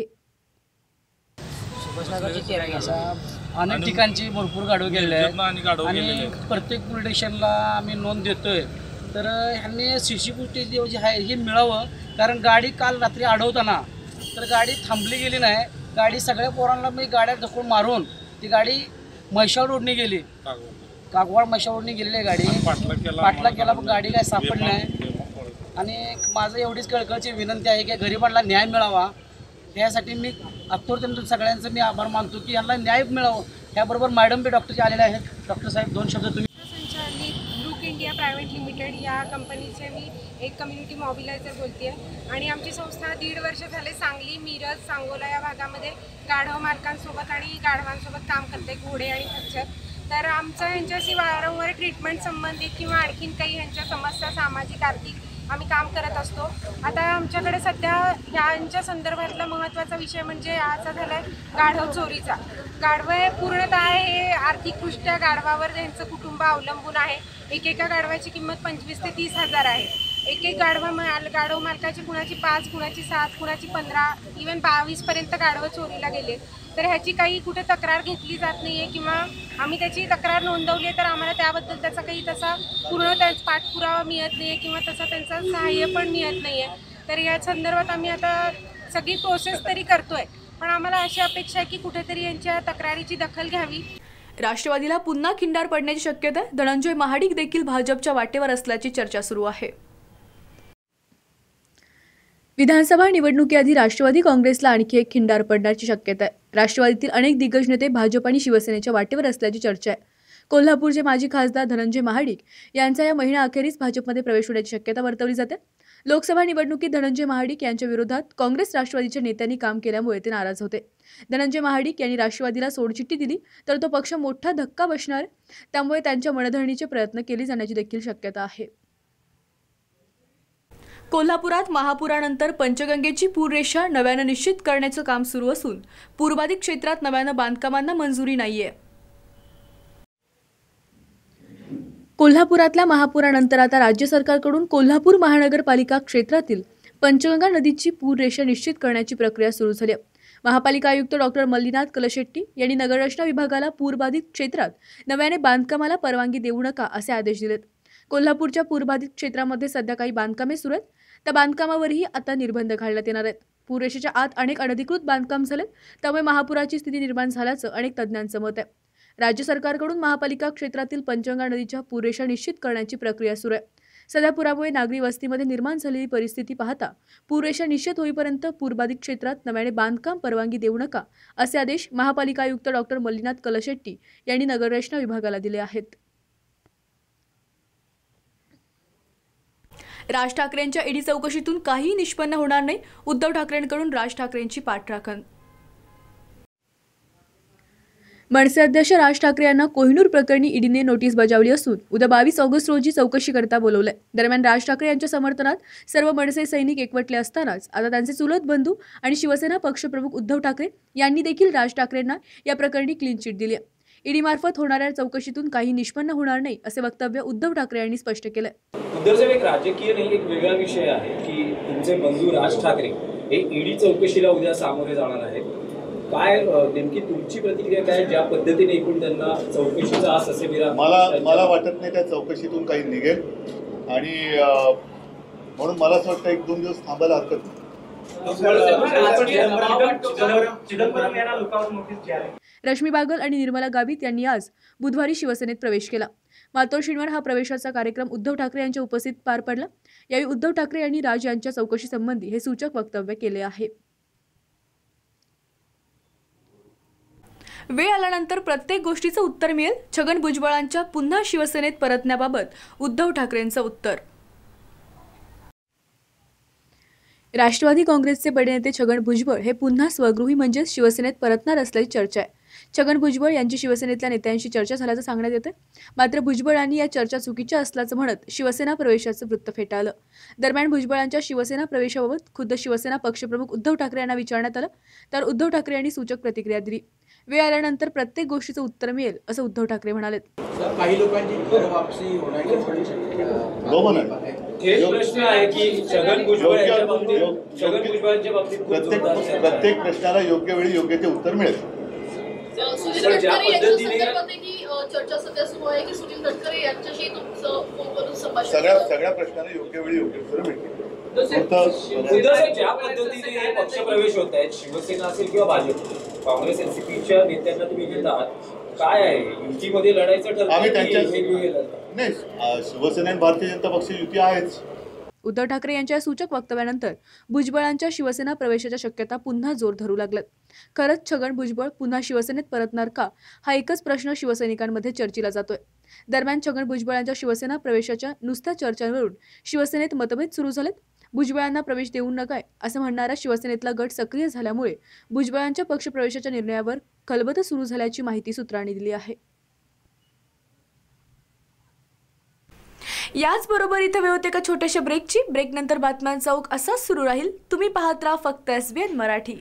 अनेक ठिकाणची भरपूर गाढव गेलेले आहेत आणि प्रत्येक पोलीस स्टेशनला आम्ही नोंद देतोय. तर ह्यांनी सी सी फुटेज जे आहे हे मिळावं, कारण गाडी काल रात्री अडवताना तर गाडी थांबली गेली नाही. गाडी सगळ्या पोरांना मी गाड्या धकून मारून ती गाडी म्हैसाळ रोडने गेली, कागवाड म्हैसाळ रोडने गेलेली आहे गाडी. पाठला केला पण गाडी काय सापडली नाही. आणि माझं एवढीच कळकळची विनंती आहे की गरिबांना न्याय मिळावा. यासाठी मी अत्तोर्तंत्र सगळ्यांचं मी आभार मानतो की यांना न्याय मिळावं. त्याबरोबर मॅडम बी डॉक्टरचे आलेले आहेत. डॉक्टर साहेब दोन शब्द तुम्ही. संचालित ब्रुक इंडिया प्रायव्हेट लिमिटेड या कंपनीचे मी एक कम्युनिटी मॉबिलायझर बोलते आहे आणि आमची संस्था दीड वर्ष झाले सांगली, मिरज, सांगोला या भागामध्ये गाढव मालकांसोबत आणि गाढवांसोबत काम करते, घोडे आणि खच्चर. तर आमचं यांच्याशी वारंवार ट्रीटमेंट संबंधित किंवा आणखीन काही ह्यांच्या समस्या सामाजिक आर्थिक आम्ही काम करत असतो. आता आमच्याकडे सध्या ह्यांच्या संदर्भातला महत्त्वाचा विषय म्हणजे आजचा झाला आहे गाढव चोरीचा. गाढवं हे पूर्णतः हे आर्थिकदृष्ट्या गाढवावर त्यांचं कुटुंब अवलंबून आहे. एकेका गाढवाची किंमत पंचवीस ते तीस हजार आहे. एक एक गाढवा माल गाढव मालकाची कुणाची पाच, कुणाची सात, कुणाची पंधरा, इवन बावीसपर्यंत गाढवं चोरीला गेले. तर ह्याची काही कुठे तक्रार घेतली जात नाही आहे किंवा आम्ही त्याची तक्रार नोंदवली आहे तर आम्हाला त्याबद्दल त्याचा काही तसा पूर्ण त्याचा पाठपुरावा मिळत नाही आहे किंवा तसा त्यांचा सहाय्य पण मिळत नाही आहे. तर या संदर्भात आम्ही आता सगळी प्रोसेस तरी करतोय, पण आम्हाला अशी अपेक्षा आहे की कुठेतरी यांच्या तक्रारीची दखल घ्यावी. राष्ट्रवादीला पुन्हा खिंडार पडण्याची शक्यता आहे. धनंजय महाडिक देखील भाजपच्या वाटेवर असल्याची चर्चा सुरू आहे. विधानसभा निवडणुकीआधी राष्ट्रवादी काँग्रेसला आणखी एक खिंडार पडण्याची शक्यता आहे. राष्ट्रवादीतील अनेक दिग्गज नेते भाजप आणि शिवसेनेच्या वाटेवर असल्याची चर्चा आहे. कोल्हापूरचे माजी खासदार धनंजय महाडिक यांचा या महिन्याअखेरीस भाजपमध्ये प्रवेश होण्याची शक्यता वर्तवली जाते. लोकसभा निवडणुकीत धनंजय महाडिक यांच्या विरोधात काँग्रेस राष्ट्रवादीच्या नेत्यांनी काम केल्यामुळे ते नाराज होते. धनंजय महाडिक यांनी राष्ट्रवादीला सोडचिठ्ठी दिली तर तो पक्ष मोठा धक्का बसणार आहे. त्यामुळे त्यांच्या मनधरणीचे प्रयत्न केले जाण्याची देखील शक्यता आहे. कोल्हापुरात महापुरानंतर पंचगंगेची पूररेषा नव्यानं निश्चित करण्याचं काम सुरू असून पूरबाधित क्षेत्रात नव्यानं बांधकामांना मंजुरी नाहीये. कोल्हापुरातल्या महापुरानंतर आता राज्य सरकारकडून कोल्हापूर महानगरपालिका क्षेत्रातील पंचगंगा नदीची पूररेषा निश्चित करण्याची प्रक्रिया सुरू झाली आहे. महापालिका आयुक्त डॉक्टर मल्लीनाथ कलशेट्टी यांनी नगररचना विभागाला पूरबाधित क्षेत्रात नव्याने बांधकामाला परवानगी देऊ नका असे आदेश दिलेत. कोल्हापूरच्या पूरबाधित क्षेत्रामध्ये सध्या काही बांधकामे सुरू आहेत. त्या बांधकामावरही आता निर्बंध घालण्यात येणार आहेत. पूररेषेच्या आत अनेक अनधिकृत बांधकाम झाले, त्यामुळे महापुराची स्थिती निर्माण झाल्याचं अनेक तज्ज्ञांचं मत आहे. राज्य सरकारकडून महापालिका क्षेत्रातील पंचगंगा नदीच्या पूररेषा निश्चित करण्याची प्रक्रिया सुरू आहे. सध्या पुरामुळे नागरी वस्तीमध्ये निर्माण झालेली परिस्थिती पाहता पूररेषा निश्चित होईपर्यंत पूरबाधित क्षेत्रात नव्याने बांधकाम परवानगी देऊ नका असे आदेश महापालिका आयुक्त डॉक्टर मल्लीनाथ कलशेट्टी यांनी नगररचना विभागाला दिले आहेत. राज ठाकरेंच्या ईडी चौकशीतून काहीही निष्पन्न होणार नाही, उद्धव ठाकरेंकडून राज ठाकरेंची पाठराखण. मनसे अध्यक्ष राज ठाकरे यांना कोहिनूर प्रकरणी ईडीने नोटीस बजावली असून उद्या बावीस ऑगस्ट रोजी चौकशी करता बोलवलंय. दरम्यान राज ठाकरे यांच्या समर्थनात सर्व मनसे सैनिक एकवटले असतानाच आता त्यांचे चुलत बंधू आणि शिवसेना पक्षप्रमुख उद्धव ठाकरे यांनी देखील राज ठाकरेंना या प्रकरणी क्लीन चिट दिली आहे. ईडीमार्फत होणाऱ्या चौकशीतून काही निष्पन्न होणार नाही असे वक्तव्य उद्धव ठाकरे यांनी स्पष्ट केलंय. उद्धवसाहेब, एक राजकीय नाही एक वेगळा विषय आहे की तुमचे बंधू राज ठाकरे हे ईडी चौकशीला उद्या सामोरे जाणार आहेत. काय नेमकी तुमची प्रतिक्रिया काय, ज्या पद्धतीने एकूण त्यांना चौकशीचा आस असे मला मला वाटत नाही त्या चौकशीतून काही निघेल आणि म्हणून मला असं वाटतं एक दोन दिवस थांबायला हरकत नाही. रश्मी बागल आणि निर्मला गावित यांनी आज बुधवारी शिवसेनेत प्रवेश केला. मातोश्रीवर हा प्रवेशाचा कार्यक्रम उद्धव ठाकरे यांच्या उपस्थितीत पार पडला. यावेळी उद्धव ठाकरे यांनी राज यांच्या चौकशीसंबंधी हे सूचक वक्तव्य केले आहे. वेळ आल्यानंतर प्रत्येक गोष्टीचं उत्तर मिळेल, छगन भुजबळांच्या पुन्हा शिवसेनेत परतण्याबाबत उद्धव ठाकरेंचं उत्तर. राष्ट्रवादी काँग्रेसचे बडे नेते छगन भुजबळ हे पुन्हा स्वगृही म्हणजेच शिवसेनेत परतणार असल्याची चर्चा आहे. छगन भुजबळ यांची शिवसेनेतल्या नेत्यांशी चर्चा झाल्याचं सांगण्यात येतं. मात्र भुजबळांनी या चर्चा चुकीच्या असल्याचं म्हणत शिवसेना प्रवेशाचं वृत्त फेटाळलं. दरम्यान भुजबळांच्या शिवसेना प्रवेशाबाबत खुद्द शिवसेना पक्षप्रमुख उद्धव ठाकरे यांना विचारण्यात आलं, तर उद्धव ठाकरे यांनी सूचक प्रतिक्रिया दिली. वेळ आल्यानंतर प्रत्येक गोष्टीचं उत्तर मिळेल असं उद्धव ठाकरे म्हणाले. काही लोकांची वापसी होण्याची प्रश्न आहे की छगन भुजबळ यांच्या बाबतीत छगन भुजबळांच्या बाबतीत प्रत्येक प्रत्येक प्रश्नाला योग्य वेळी योग्य ते उत्तर मिळेल. ज्या पद्धतीने चर्चा सध्या सुरू आहे की सुनील तटकरे यांच्याशी तुमचं फोन करून संभाषण सगळ्या सगळ्या प्रश्नाला योग्य वेळी योग्य उत्तर मिळतील. ज्या पद्धतीने हे पक्षप्रवेश होत आहेत, शिवसेना असेल किंवा भाजप, काँग्रेस एनसीपीच्या नेत्यांना तुम्ही घेतात, काय आहे युतीमध्ये लढायचं ठरलं? आम्ही त्यांच्या नाही, शिवसेना आणि भारतीय जनता पक्ष युती आहेच. उद्धव ठाकरे यांच्या सूचक वक्तव्यानंतर भुजबळांच्या शिवसेना प्रवेशाच्या शक्यता पुन्हा जोर धरू लागल्यात. खरंच छगन भुजबळ पुन्हा शिवसेनेत परतणार का, हा एकच प्रश्न शिवसैनिकांमध्ये चर्चेला जातोय. दरम्यान छगन भुजबळांच्या शिवसेना प्रवेशाच्या नुसत्या चर्चांवरून शिवसेनेत मतभेद सुरू झालेत. भुजबळांना प्रवेश देऊ नका असं म्हणणारा शिवसेनेतला गट सक्रिय झाल्यामुळे भुजबळांच्या पक्षप्रवेशाच्या निर्णयावर खलबत सुरू झाल्याची माहिती सूत्रांनी दिली आहे. याचबरोबर इथं वेळ होते का छोट्याशा ब्रेकची. ब्रेकनंतर बातम्यांचा ओघ असाच सुरू राहील. तुम्ही पाहत राहा फक्त एसबीएन मराठी.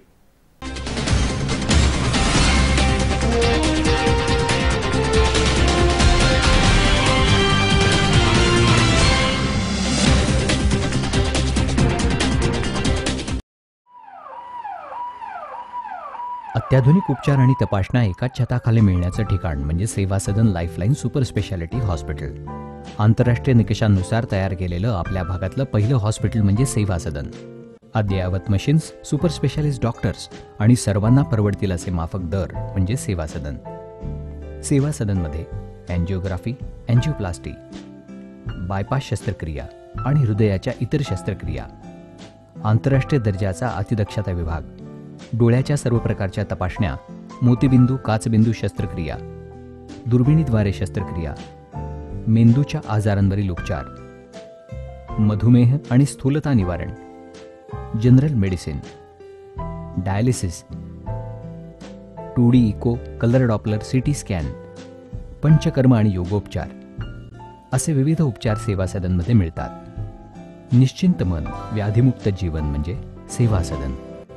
अत्याधुनिक उपचार आणि तपासण्या एकाच छताखाली मिळण्याचं ठिकाण म्हणजे Seva Sadan lifeline super speciality hospital. आंतरराष्ट्रीय निकषांनुसार तयार केलेलं आपल्या भागातलं पहिलं हॉस्पिटल म्हणजे सेवा सदन. अद्ययावत मशीन्स, सुपर स्पेशालिस्ट डॉक्टर्स आणि सर्वांना परवडतील असे माफक दर म्हणजे सेवा सदन. सेवा सदनमध्ये अँजिओग्राफी, अँजिओप्लास्टी, बायपास शस्त्रक्रिया आणि हृदयाच्या इतर शस्त्रक्रिया, आंतरराष्ट्रीय दर्जाचा अतिदक्षता विभाग, डोळ्याच्या सर्व प्रकारच्या तपासण्या, मोतीबिंदू काचबिंदू शस्त्रक्रिया, दुर्बिणीद्वारे शस्त्रक्रिया, मेंदूच्या आजारांवरील उपचार, मधुमेह आणि स्थूलता निवारण, general medicine, dialysis, two D echo, colour Doppler, CT scan, panchakarma आणि योगोपचार असे विविध उपचार सेवा सदनमध्ये मिळतात. निश्चिंत मन, व्याधिमुक्त जीवन म्हणजे Seva Sadan.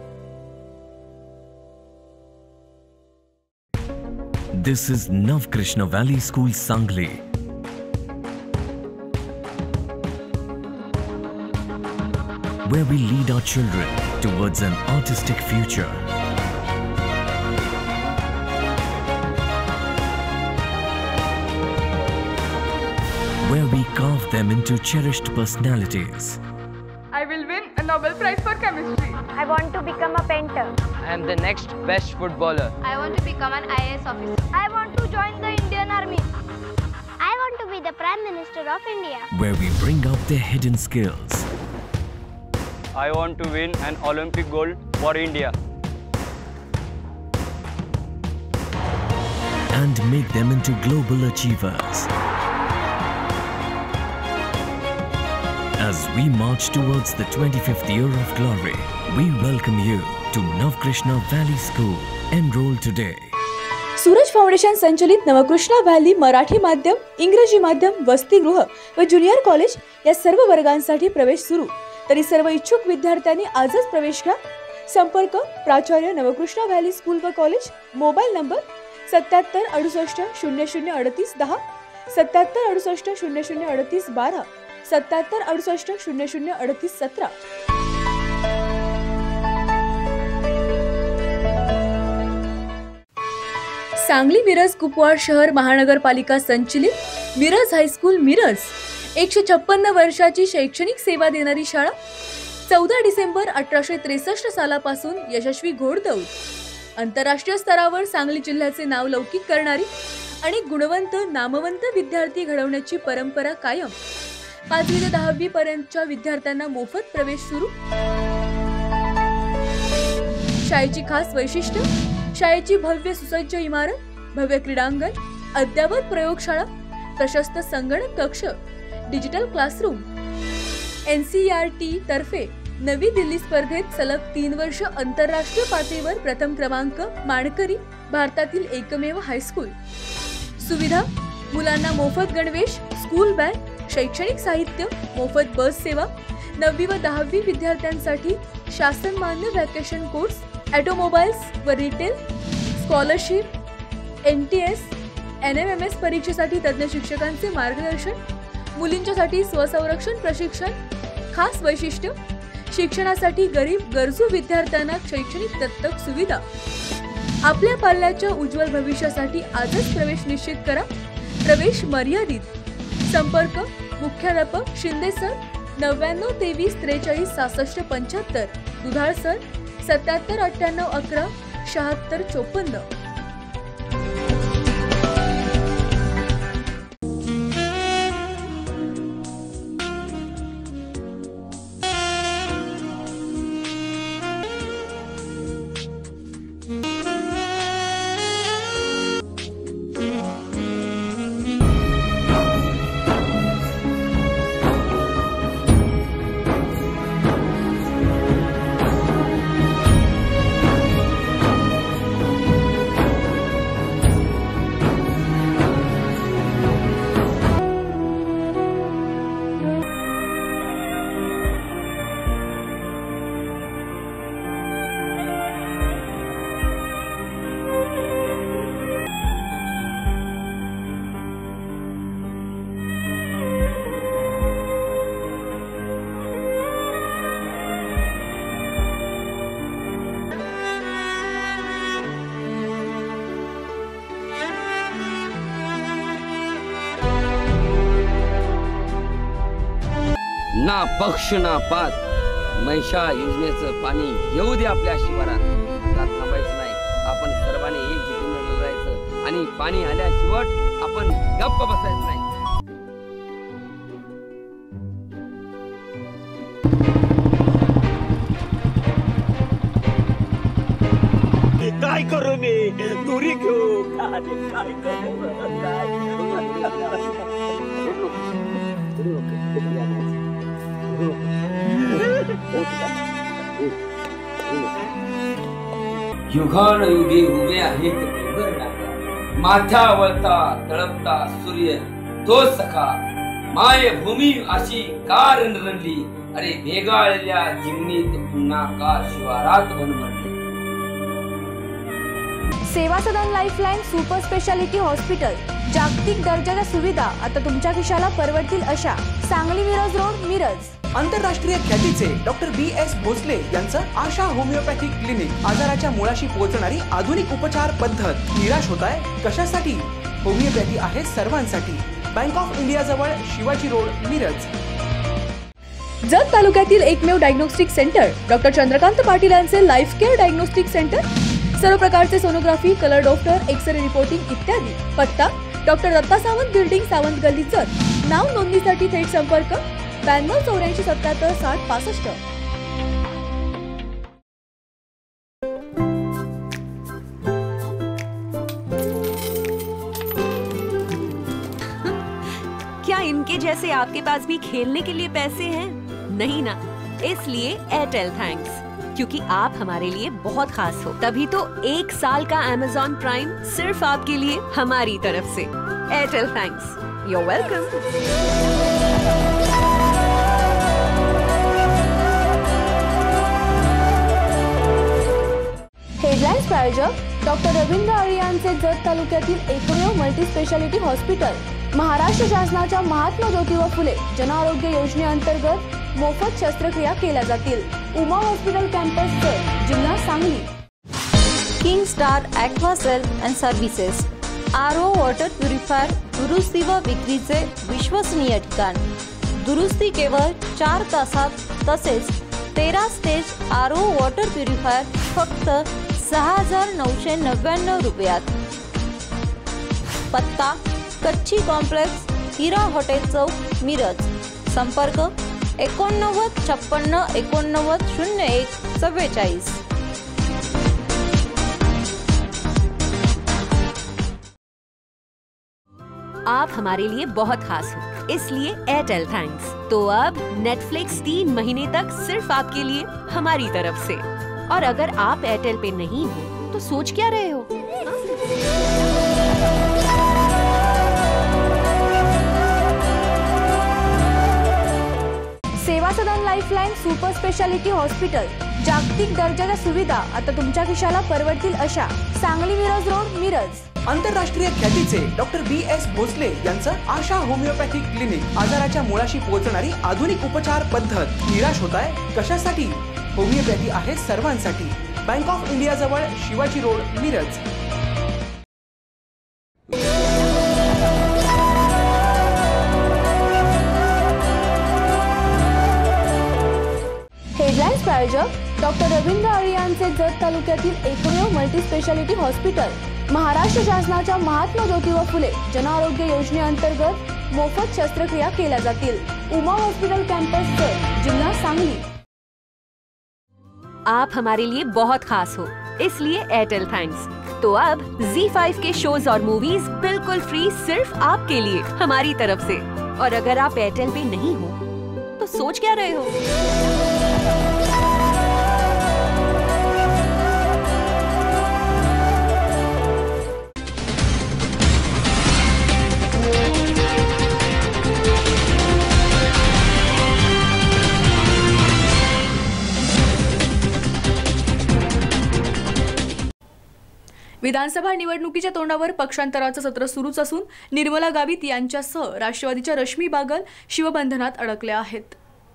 This is Navkrishna Valley School, Sangli. Where we lead our children towards an artistic future. Where we carve them into cherished personalities. I will win a Nobel Prize for chemistry. I want to become a painter. I am the next best footballer. I want to become an I A S officer. I want to join the Indian Army. I want to be the Prime Minister of India. Where we bring out their hidden skills. I want to win an Olympic gold for India. And make them into global achievers. As we march towards the twenty-fifth year of glory, we welcome you to Navkrishna Valley School. Enroll today. Suraj foundation संचलित Navkrishna valley Marathi माध्यम, इंग्रजी माध्यम, वसतिगृह व junior college या सर्व वर्गांसाठी प्रवेश सुरू. तरी सर्व इच्छुक विद्यार्थ्यांनी आजच प्रवेश घ्या. संपर्क प्राचार्य नवकृष्णा व्हॅली स्कूल व कॉलेज. मोबाईल नंबर सत्याहत्तर अडुसष्ट शून्य शून्य अडतीस दहा, सत्याहत्तर अडुसष्ट शून्य शून्य अडतीस बारा, सत्याहत्तर अडुसष्ट शून्य शून्य अडतीस सतरा. सांगली मिरज कुपवाड शहर महानगरपालिका संचलित मिरज हायस्कूल मिरज एकशे छप्पन्न वर्षाची शैक्षणिक सेवा देणारी शाळा. चौदा डिसेंबर अठराशे त्रेसष्ट सालापासून यशस्वी घोडदौड. आंतरराष्ट्रीय स्तरावर सांगली जिल्ह्याचे नाव लौकिक करणारी आणि गुणवंत नामवंत विद्यार्थी घडवण्याची परंपरा कायम. पाचवी ते दहावी पर्यंतच्या विद्यार्थ्यांना मोफत प्रवेश सुरू. शाळेची खास वैशिष्ट्य, शाळेची भव्य सुसज्ज इमारत, भव्य क्रीडांगण, अद्ययावत प्रयोगशाळा, प्रशस्त संगणक कक्ष, digital classroom. N C E R T तर्फे नवी दिल्ली स्पर्धेत सलग तीन वर्ष आंतरराष्ट्रीय पातळीवर प्रथम क्रमांक मानकरी भारतातील एकमेव हायस्कूल. सुविधा, मुलांना मोफत गणवेश, स्कूल बॅग, शैक्षणिक साहित्य, मोफत बस सेवा. नववी व दहावी विद्यार्थ्यांसाठी शासन मान्य व्हॅकेशन कोर्स, ऑटोमोबाईल्स व retail, scholarship, N T S, N M M S परीक्षेसाठी तज्ज्ञ शिक्षकांचे मार्गदर्शन. मुलींच्यासाठी स्वसंरक्षण प्रशिक्षण. खास वैशिष्ट्य, शिक्षणासाठी गरीब गरजू विद्यार्थ्यांना शैक्षणिक दत्तक सुविधा. आपल्या पाल्याच्या उज्ज्वल भविष्यासाठी आजच प्रवेश निश्चित करा. प्रवेश मर्यादित. संपर्क मुख्याध्यापक शिंदे सर, नव्याण्णव तेवीस त्रेचाळीस सहासष्ट पंच्याहत्तर. दुधाळ सर, सत्याहत्तर अठ्ठ्याण्णव अकरा शहात्तर चोपन्न. ना पक्ष ना पात, मैशा योजनेचं पाणी येऊ दे आपल्या शिवारात. आता थांबायचं नाही, आपण सर्वांनी एकजुटीने लढायचं आणि पाणी आल्याशिवाय आपण गप्प बसायचं नाही. काय करू मी, दुरी घेऊ काय करू, युगानुयुगे उभे आहेत माथ्यावरता तळपता सूर्य तो सखा. मायभूमी अशी का रणरणली, अरे वेगाळल्या चिमणीत पुन्हा का शिवारात बनवले. Seva Sadan lifeline super speciality hospital, जागतिक दर्जाच्या सुविधा आता तुमच्या खिशाला परवडतील अशा. सांगली मिरज रोड, मिरज. आंतरराष्ट्रीय ख्यातीचे डॉक्टर बी एस भोसले यांचं आशा होमिओपॅथिक क्लिनिक. आजाराच्या मुळाशी पोहोचणारी आधुनिक उपचार पद्धत. निराश होताय कशासाठी? होमिओपॅथी आहे सर्वांसाठी. बँक ऑफ इंडिया जवळ, शिवाजी रोड, मिरज. जत तालुक्यातील एकमेव diagnostic centre doctor Chandrakant Patil यांचे लाईफ केअर डायग्नोस्टिक सेंटर. सर्व प्रकारचे sonography, colour doctor, x ray reporting इत्यादी. पत्ता डॉक्टर दत्ता सावंत बिल्डिंग, सावंत गल्ली, जत. नाव नोंदणीसाठी थेट संपर्क ब्याण्णव चौऱ्याऐंशी सत्याहत्तर साठ पासष्ट. क्या इनके जैसे आपके पास भी खेलने के लिए पैसे हैं? नहीं ना, इसलिए एयरटेल थैंक्स, क्योंकि आप हमारे लिए बहुत खास हो. तभी तो एक साल का अमेज़न प्राइम सिर्फ आपके लिए हमारी तरफ से. Airtel thanks, you are welcome. Headlines प्रायोजक डॉक्टर रवींद्र अळी यांचे जत तालुक्यातील एकमेव मल्टी स्पेशालिटी हॉस्पिटल. महाराष्ट्र शासनाच्या महात्मा ज्योतिबा फुले जन आरोग्य योजनेअंतर्गत मोफत शस्त्रक्रिया केल्या जातील. उमा हॉस्पिटल कॅम्पस, जत, जिल्हा Sangli. King Star Aquasel and services, R O water purifier दुरुस्ती व विक्रीचे विश्वसनीय ठिकाण. दुरुस्ती केवळ चार तासात, तसेच तेरा stage R O water purifier फक्त सहा हजार नऊशे नव्याण्णव रुपयात. पत्ता कच्ची कॉम्प्लेक्स, हिरा हॉटेल चौक, मिरज. संपर्क एकोणनव्वद छप्पन्न एकोणनव्वद शून्य एक चव्वेचाळीस. आप हमारे लिए बहुत खास हो, इसलिए एयरटेल थैंक्स. तो अब नेटफ्लिक्स तीन महीने तक सिर्फ आपके लिए हमारी तरफ से. और अगर आप एयरटेल पे नहीं हो तो सोच क्या रहे हो? Seva Sadan lifeline super speciality hospital, जागतिक दर्जाच्या सुविधा आता तुमच्या खिशाला परवडतील अशा. सांगली मिरज रोड, मिरज. आंतरराष्ट्रीय ख्यातीचे डॉक्टर बी एस भोसले यांचं आशा होमिओपॅथिक क्लिनिक. आजाराच्या मुळाशी पोहोचणारी आधुनिक उपचार पद्धत. निराश होताय कशासाठी? होमिओपॅथी आहे सर्वांसाठी. बँक ऑफ इंडिया जवळ, शिवाजी रोड, मिरज. हेडलाईन्स प्रायोजक डॉक्टर रवींद्र अळी यांचे जत तालुक्यातील एकमेव मल्टी स्पेशालिटी हॉस्पिटल. महाराष्ट्र शासनाच्या महात्मा ज्योतिबा फुले जन आरोग्य योजनेअंतर्गत मोफत शस्त्रक्रिया केल्या जातील. उमा हॉस्पिटल कॅम्पस, जत, जिल्हा सांगली. आप हमारे लिए बहुत खास हो, इसलिए एयरटेल थैंक्स. तो अब ज़ी फाइव के शोज और मूवीज बिल्कुल फ्री सिर्फ आपके लिए हमारी तरफ से. और अगर आप एयरटेल पे नहीं हो तो सोच क्या रहे हो? विधानसभा निवडणुकीच्या तोंडावर पक्षांतराचं सत्र सुरूच असून निर्मला गावित यांच्यासह राष्ट्रवादीच्या रश्मी बागल शिवबंधनात अडकल्या आहेत.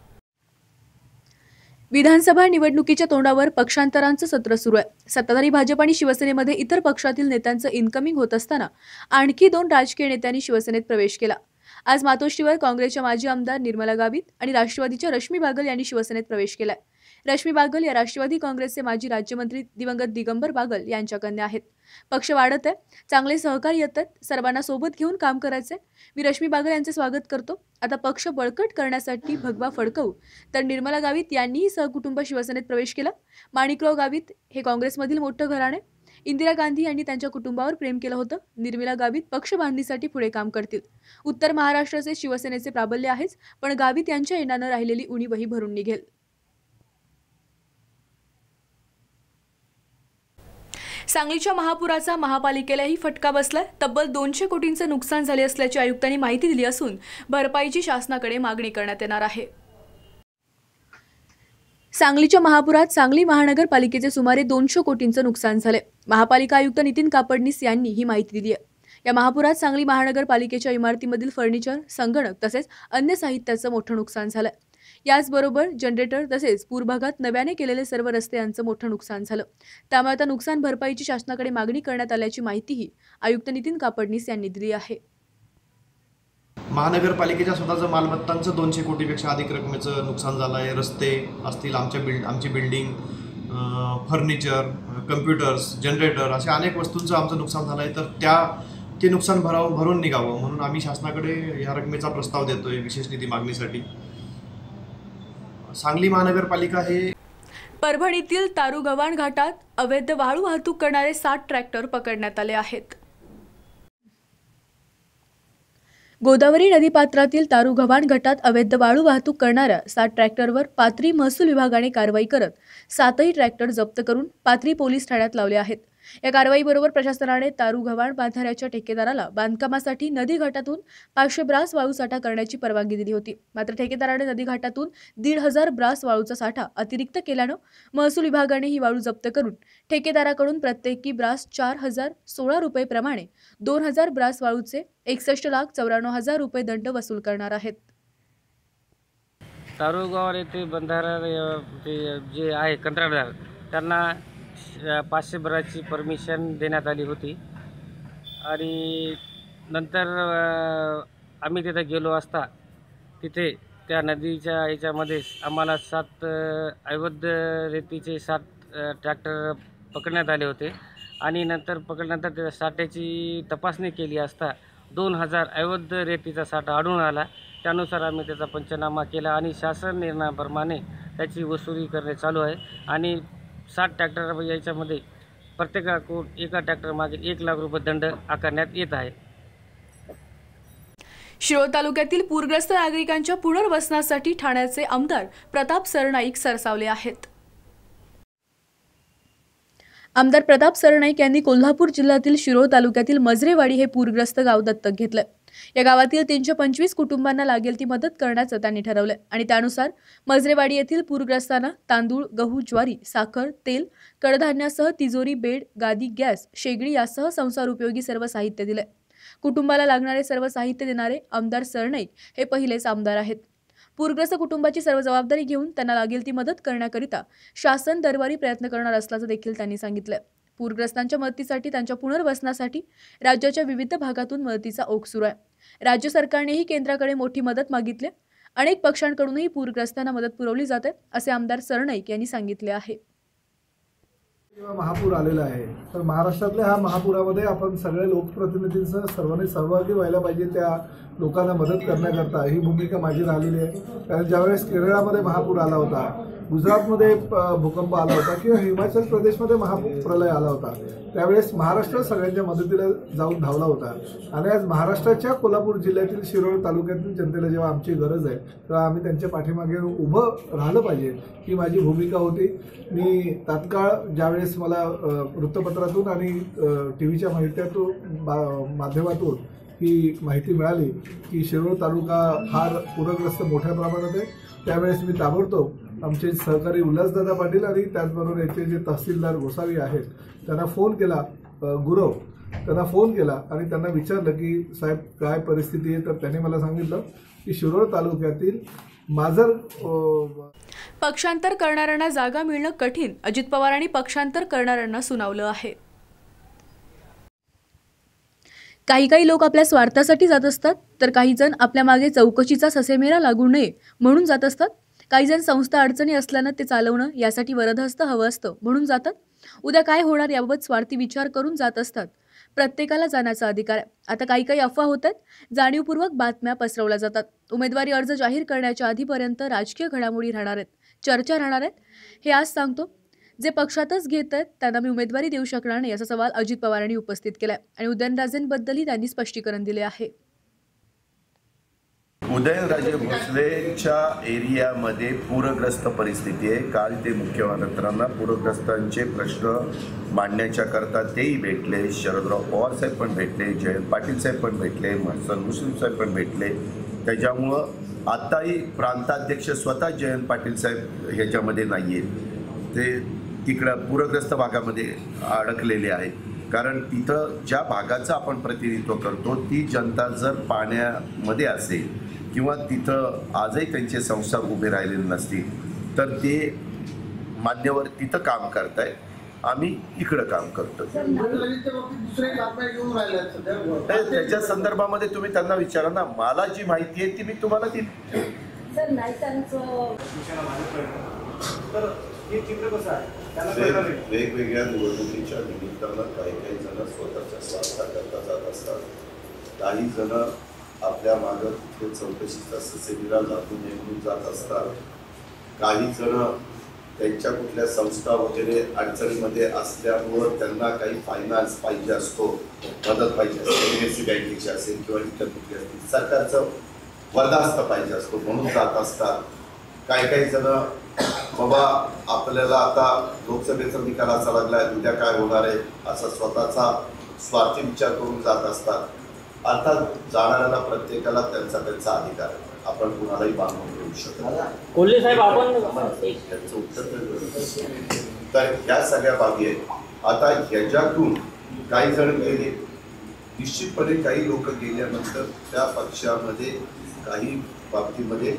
विधानसभा निवडणुकीच्या तोंडावर पक्षांतरांचं सत्र सुरू आहे. सत्ताधारी भाजप आणि शिवसेनेमध्ये इतर पक्षातील नेत्यांचं इनकमिंग होत असताना आणखी दोन राजकीय नेत्यांनी शिवसेनेत प्रवेश केला. आज मातोश्रीवर काँग्रेसच्या माजी आमदार निर्मला गावित आणि राष्ट्रवादीच्या रश्मी बागल यांनी शिवसेनेत प्रवेश केलाय. रश्मी बागल या राष्ट्रवादी काँग्रेसचे माजी राज्यमंत्री दिवंगत दिगंबर बागल यांच्या कन्या आहेत. पक्ष वाढत आहे, चांगले सहकारी येतात, सर्वांना सोबत घेऊन काम करायचंय. मी रश्मी बागल यांचे स्वागत करतो. आता पक्ष बळकट करण्यासाठी भगवा फडकवू. तर निर्मला गावित यांनीही सहकुटुंब शिवसेनेत प्रवेश केला. माणिकराव गावित हे काँग्रेसमधील मोठं घराणे. इंदिरा गांधी यांनी त्यांच्या कुटुंबावर प्रेम केलं होतं. निर्मला गावित पक्ष बांधणीसाठी पुढे काम करतील. उत्तर महाराष्ट्राचे शिवसेनेचे प्राबल्य आहेच, पण गावित यांच्या येण्यानं राहिलेली उणीवही भरून निघेल. सांगलीच्या महापुराचा महापालिकेलाही फटका बसलाय. तब्बल दोनशे कोटींचे नुकसान झाले असल्याची आयुक्तांनी माहिती दिली असून भरपाईची शासनाकडे मागणी करण्यात येणार आहे. सांगलीच्या महापुरात सांगली महानगरपालिकेचे सुमारे दोनशे कोटींचं नुकसान झाले. महापालिका आयुक्त नितीन कापडनीस यांनी ही माहिती दिली आहे. या महापुरात सांगली महानगरपालिकेच्या इमारतीमधील फर्निचर, संगणक तसेच अन्य साहित्याचं मोठं नुकसान झालं. याचबरोबर जनरेटर तसेच पूर भागात नव्याने केलेले सर्व रस्ते यांचं मोठं नुकसान झालं. त्यामुळे आता नुकसान भरपाईची शासनाकडे मागणी करण्यात आल्याची माहितीही आयुक्त नितीन कापडनीस यांनी दिली आहे. महानगरपालिकेच्या स्वतःचं मालमत्तांचं दोनशे कोटीपेक्षा अधिक रकमेचं नुकसान झालं आहे. रस्ते असतील, आमच्या बिल्ड आमची बिल्डिंग, फर्निचर, कम्प्युटर्स, जनरेटर अशा अनेक वस्तूंचं आमचं नुकसान झालं आहे. तर त्या ते नुकसान भरावं भरून निघावं म्हणून आम्ही शासनाकडे या रकमेचा प्रस्ताव देतो आहे विशेष निधी मागणीसाठी. सांगली महानगरपालिका हे परभणीतील तारुगव्हाण घाटात अवैध वाळू वाहतूक करणारे सात ट्रॅक्टर पकडण्यात आले आहेत. गोदावरी नदीपात्रातील तारुगव्हाण घाटात अवैध वाळू वाहतूक करणाऱ्या सात ट्रॅक्टरवर पाथरी महसूल विभागाने कारवाई करत सातही ट्रॅक्टर जप्त करून पाथरी पोलीस ठाण्यात लावले आहेत. या कारवाईबरोबर प्रशासनाने तारुगव्हाण बांधाऱ्याच्या ठेकेदाराला बांधकामासाठी नदी घाटातून पाचशे ब्रास वाळू साठा करण्याची परवानगी दिली होती. मात्र ठेकेदाराने नदी घाटातून दीड हजार ब्रास वाळूचा साठा अतिरिक्त केल्यानं महसूल विभागाने ही वाळू जप्त करून ठेकेदाराकडून प्रत्येकी ब्रास चार हजार सोळा रुपये प्रमाणे दोन हजार ब्रास वाळूचे एकसष्ट लाख चौऱ्याण्णव हजार रुपये दंड वसूल करणार आहेत. तारुगाव येथे बंधारा जे आहे कंत्राटदार त्यांना पाचशे ब्राची परमिशन देण्यात आली होती आणि नंतर आम्ही तिथे गेलो असता तिथे त्या नदीच्या ह्याच्यामध्ये आम्हाला सात अवैध रेतीचे सात ट्रॅक्टर पकडण्यात आले होते आणि नंतर पकडल्यानंतर त्या साठ्याची तपासणी केली असता दोन हजार अवैध रेतीचा साठा आढळून आला. त्यानुसार आम्ही त्याचा पंचनामा केला आणि शासन निर्णयाप्रमाणे त्याची वसुली करणे चालू आहे आणि सात ट्रॅक्टर याच्यामध्ये प्रत्येकाकडून एका ट्रॅक्टर मागे एक लाख रुपये दंड आकारण्यात येत आहे. शिरोळ तालुक्यातील पूरग्रस्त नागरिकांच्या पुनर्वसनासाठी ठाण्याचे आमदार प्रताप सरनाईक सरसावले आहेत. आमदार प्रताप सरनाईक यांनी कोल्हापूर जिल्ह्यातील शिरोळ तालुक्यातील मजरेवाडी हे पूरग्रस्त गाव दत्तक घेतलं. या गावातील तीनशे पंचवीस कुटुंबांना लागेल ती मदत करण्याचं त्यांनी ठरवलं आणि त्यानुसार मजरेवाडी येथील पूरग्रस्तांना तांदूळ, गहू, ज्वारी, साखर, तेल, कडधान्यासह तिजोरी, बेड, गादी, गॅस, शेगडी यासह संसार उपयोगी सर्व साहित्य दिले. कुटुंबाला लागणारे सर्व साहित्य देणारे आमदार सरनाईक हे पहिलेच आमदार आहेत. पूरग्रस्त कुटुंबाची सर्व जबाबदारी घेऊन त्यांना लागेल ती मदत करण्याकरिता शासन दरबारी प्रयत्न करणार असल्याचं देखील त्यांनी सांगितलं. पूरग्रस्तांच्या मदतीसाठी त्यांच्या पुनर्वसनासाठी राज्याच्या विविध भागातून मदतीचा ओघ सुरू आहे. राज्य सरकारनेही केंद्राकडे मोठी मदत मागितली. अनेक पक्षांकडूनही पूरग्रस्तांना मदत पुरवली जाते असे आमदार सरनाईक यांनी सांगितले आहे. जेव्हा महापूर आलेला आहे तर महाराष्ट्रातल्या हा महापुरामध्ये आपण सगळे लोकप्रतिनिधींसह सर्वांनी सहभागी व्हायला पाहिजे. त्या लोकांना मदत करण्याकरता ही भूमिका माझी राहिलेली आहे. कारण ज्यावेळेस केरळामध्ये महापूर आला होता, गुजरातमध्ये भूकंप आला होता किंवा हिमाचल प्रदेशमध्ये महाप्रलय आला होता, त्यावेळेस महाराष्ट्र सगळ्यांच्या मदतीला जाऊन धावला होता. आणि आज महाराष्ट्राच्या कोल्हापूर जिल्ह्यातील शिरोळ तालुक्यातील जनतेला जेव्हा आमची गरज आहे तेव्हा आम्ही त्यांच्या पाठीमागे उभं राहिलं पाहिजे ही माझी भूमिका होती. मी तात्काळ ज्यावेळेस मला वृत्तपत्रातून आणि टी व्हीच्या माहित्यातून माध्यमातून ही माहिती मिळाली की शिरोळ तालुका फार पूरग्रस्त मोठ्या प्रमाणात आहे, त्यावेळेस मी ताबडतोब आमचे सहकारी उल्हासदादा पाटील आणि त्याचबरोबर याचे जे तहसीलदार गोसावी आहेत त्यांना फोन केला, गुरव त्यांना फोन केला आणि त्यांना विचारलं की साहेब काय परिस्थिती आहे. तर त्यांनी मला सांगितलं की शिरोळ तालुक्यातील माजर पक्षांतर करणाऱ्यांना जागा मिळणं कठीण, अजित पवारांनी पक्षांतर करणाऱ्यांना सुनावलं आहे. काही काही लोक आपल्या स्वार्थासाठी जात असतात तर काही जण आपल्या मागे चौकशीचा ससेमेरा लागू नये म्हणून जात असतात. काही जण संस्था अडचणी असल्यानं ते चालवणं यासाठी वरदहस्त हवं असतं म्हणून जातात. उद्या काय होणार याबाबत स्वार्थी विचार करून जात असतात. प्रत्येकाला जाण्याचा अधिकार आहे. आता काही काही अफवा होत आहेत, जाणीवपूर्वक बातम्या पसरवल्या जातात. उमेदवारी अर्ज जाहीर करण्याच्या आधीपर्यंत राजकीय घडामोडी राहणार आहेत, चर्चा राहणार आहेत. हे आज सांगतो, जे पक्षातच घेत आहेत त्यांना मी उमेदवारी देऊ शकणार नाही असा सवाल अजित पवारांनी उपस्थित केलाय आणि उदयनराजेंबद्दलही त्यांनी स्पष्टीकरण दिले आहे. उदयनराजे भोसलेच्या एरियामध्ये पूरग्रस्त परिस्थिती आहे. काल ते मुख्यमंत्र्यांना पूरग्रस्तांचे प्रश्न मांडण्याच्या करता तेही भेटले. शरदराव पवार साहेब पण भेटले, जयंत पाटील साहेब पण भेटले, महसन मुश्रीफ साहेब पण भेटले. त्याच्यामुळं आताही प्रांताध्यक्ष स्वतः जयंत पाटील साहेब ह्याच्यामध्ये नाही आहेत, ते तिकडं पूरग्रस्त भागामध्ये अडकलेले आहेत. कारण तिथं ज्या भागाचं आपण प्रतिनिधित्व करतो ती जनता जर पाण्यामध्ये असेल किंवा तिथं आजही त्यांचे संसार उभे राहिलेले नसतील तर ते मान्यवर तिथं काम करतायत, आम्ही इकडं काम करतो. त्याच्या संदर्भामध्ये तुम्ही त्यांना विचारा ना, मला जी माहिती आहे ती मी तुम्हाला दिली. वेगवेगळ्या निवडणुकीच्या निमित्तानं काही काही जण स्वतःच्या स्वार्थाकरता जात असतात, काही जण आपल्या मागं तिथे चौकशीचा ससेरीला जातून नेमून जात असतात, काही जण त्यांच्या कुठल्या संस्था वगैरे अडचणीमध्ये असल्यामुळं त्यांना काही फायनान्स पाहिजे असतो, मदत पाहिजे असते, एन एस सी बँकेची असेल किंवा इतर कुठली असतील, सरकारचं वरदास्त पाहिजे असतो म्हणून जात असतात. काही काही जण बाबा आपल्याला आता लोकसभेचा निकाल असा लागलाय, उद्या काय होणार आहे असा स्वतःचा स्वार्थी विचार करून जात असतात. अर्थात जाणाऱ्याला प्रत्येकाला त्यांचा त्यांचा अधिकार आहे, आपण कुणालाही बांधून घेऊ शकतो. कोल्हे साहेब आपण त्याचं उत्तर तर ह्या सगळ्या बाबी आहेत. आता ह्याच्यातून काही जण गेले, निश्चितपणे काही लोक गेल्यानंतर त्या पक्षामध्ये काही बाबतीमध्ये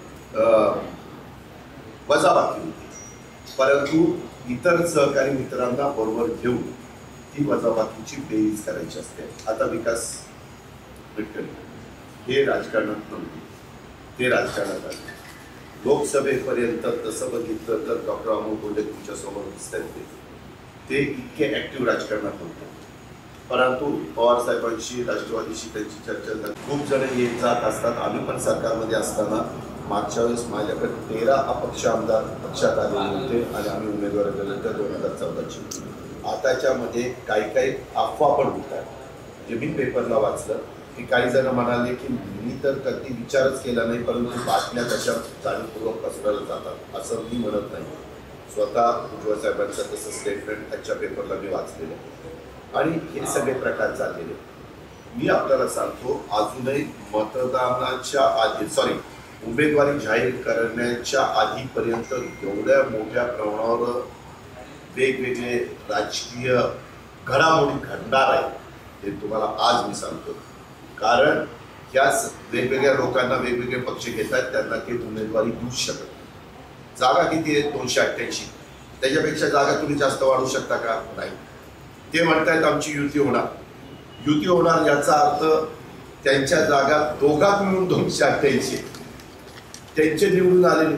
वजाबाकी होती, परंतु इतर सहकारी मित्रांना बरोबर घेऊन ती वजाबाकीची बेरीज करायची असते. आता विकास गडकरी हे राजकारणात नव्हते, ते राजकारणात आले. लोकसभेपर्यंत तसं बघितलं तर डॉक्टर अमोल कोल्हे तुमच्यासमोर दिसत आहेत, ते इतके ॲक्टिव्ह राजकारणात होते. परंतु पवार साहेबांशी राष्ट्रवादीशी त्यांची चर्चा झाली, खूप जण येत जात असतात. आम्ही पण सरकारमध्ये असताना मागच्या वेळेस माझ्याकडे तेरा अपक्ष आमदार पक्षात आलेले होते आणि आम्ही उमेदवार दिले त्या दोन हजार चौदाची. आताच्यामध्ये काही काही अफवा पण होतात, जे मी पेपरला वाचलं की काही जण म्हणाले की मी तर कधी विचारच केला नाही, परंतु बातम्या कशा जाणीवपूर्वक पसरवल्या जातात असं मी म्हणत नाही. स्वतः उज्ज्वल साहेबांचं तसं स्टेटमेंट त्याच्या पेपरला मी वाचलेलं आणि हे सगळे प्रकार चाललेले. मी आपल्याला सांगतो, अजूनही मतदानाच्या आधी सॉरी उमेदवारी जाहीर करण्याच्या आधीपर्यंत एवढ्या मोठ्या प्रमाणावर वेगवेगळे राजकीय घडामोडी घडणार आहेत हे तुम्हाला आज मी सांगतो. कारण ह्या वेगवेगळ्या लोकांना वेगवेगळे पक्ष घेत आहेत, त्यांना ते उमेदवारी देऊच शकत. जागा किती आहेत? दोनशे अठ्ठ्याऐंशी. त्याच्यापेक्षा जागा तुम्ही जास्त वाढवू शकता का? नाही. ते म्हणतायत आमची युती होणार, युती होणार याचा अर्थ त्यांच्या जागा दोघात मिळून दोनशे अठ्ठ्याऐंशी त्यांचे निवडून आलेले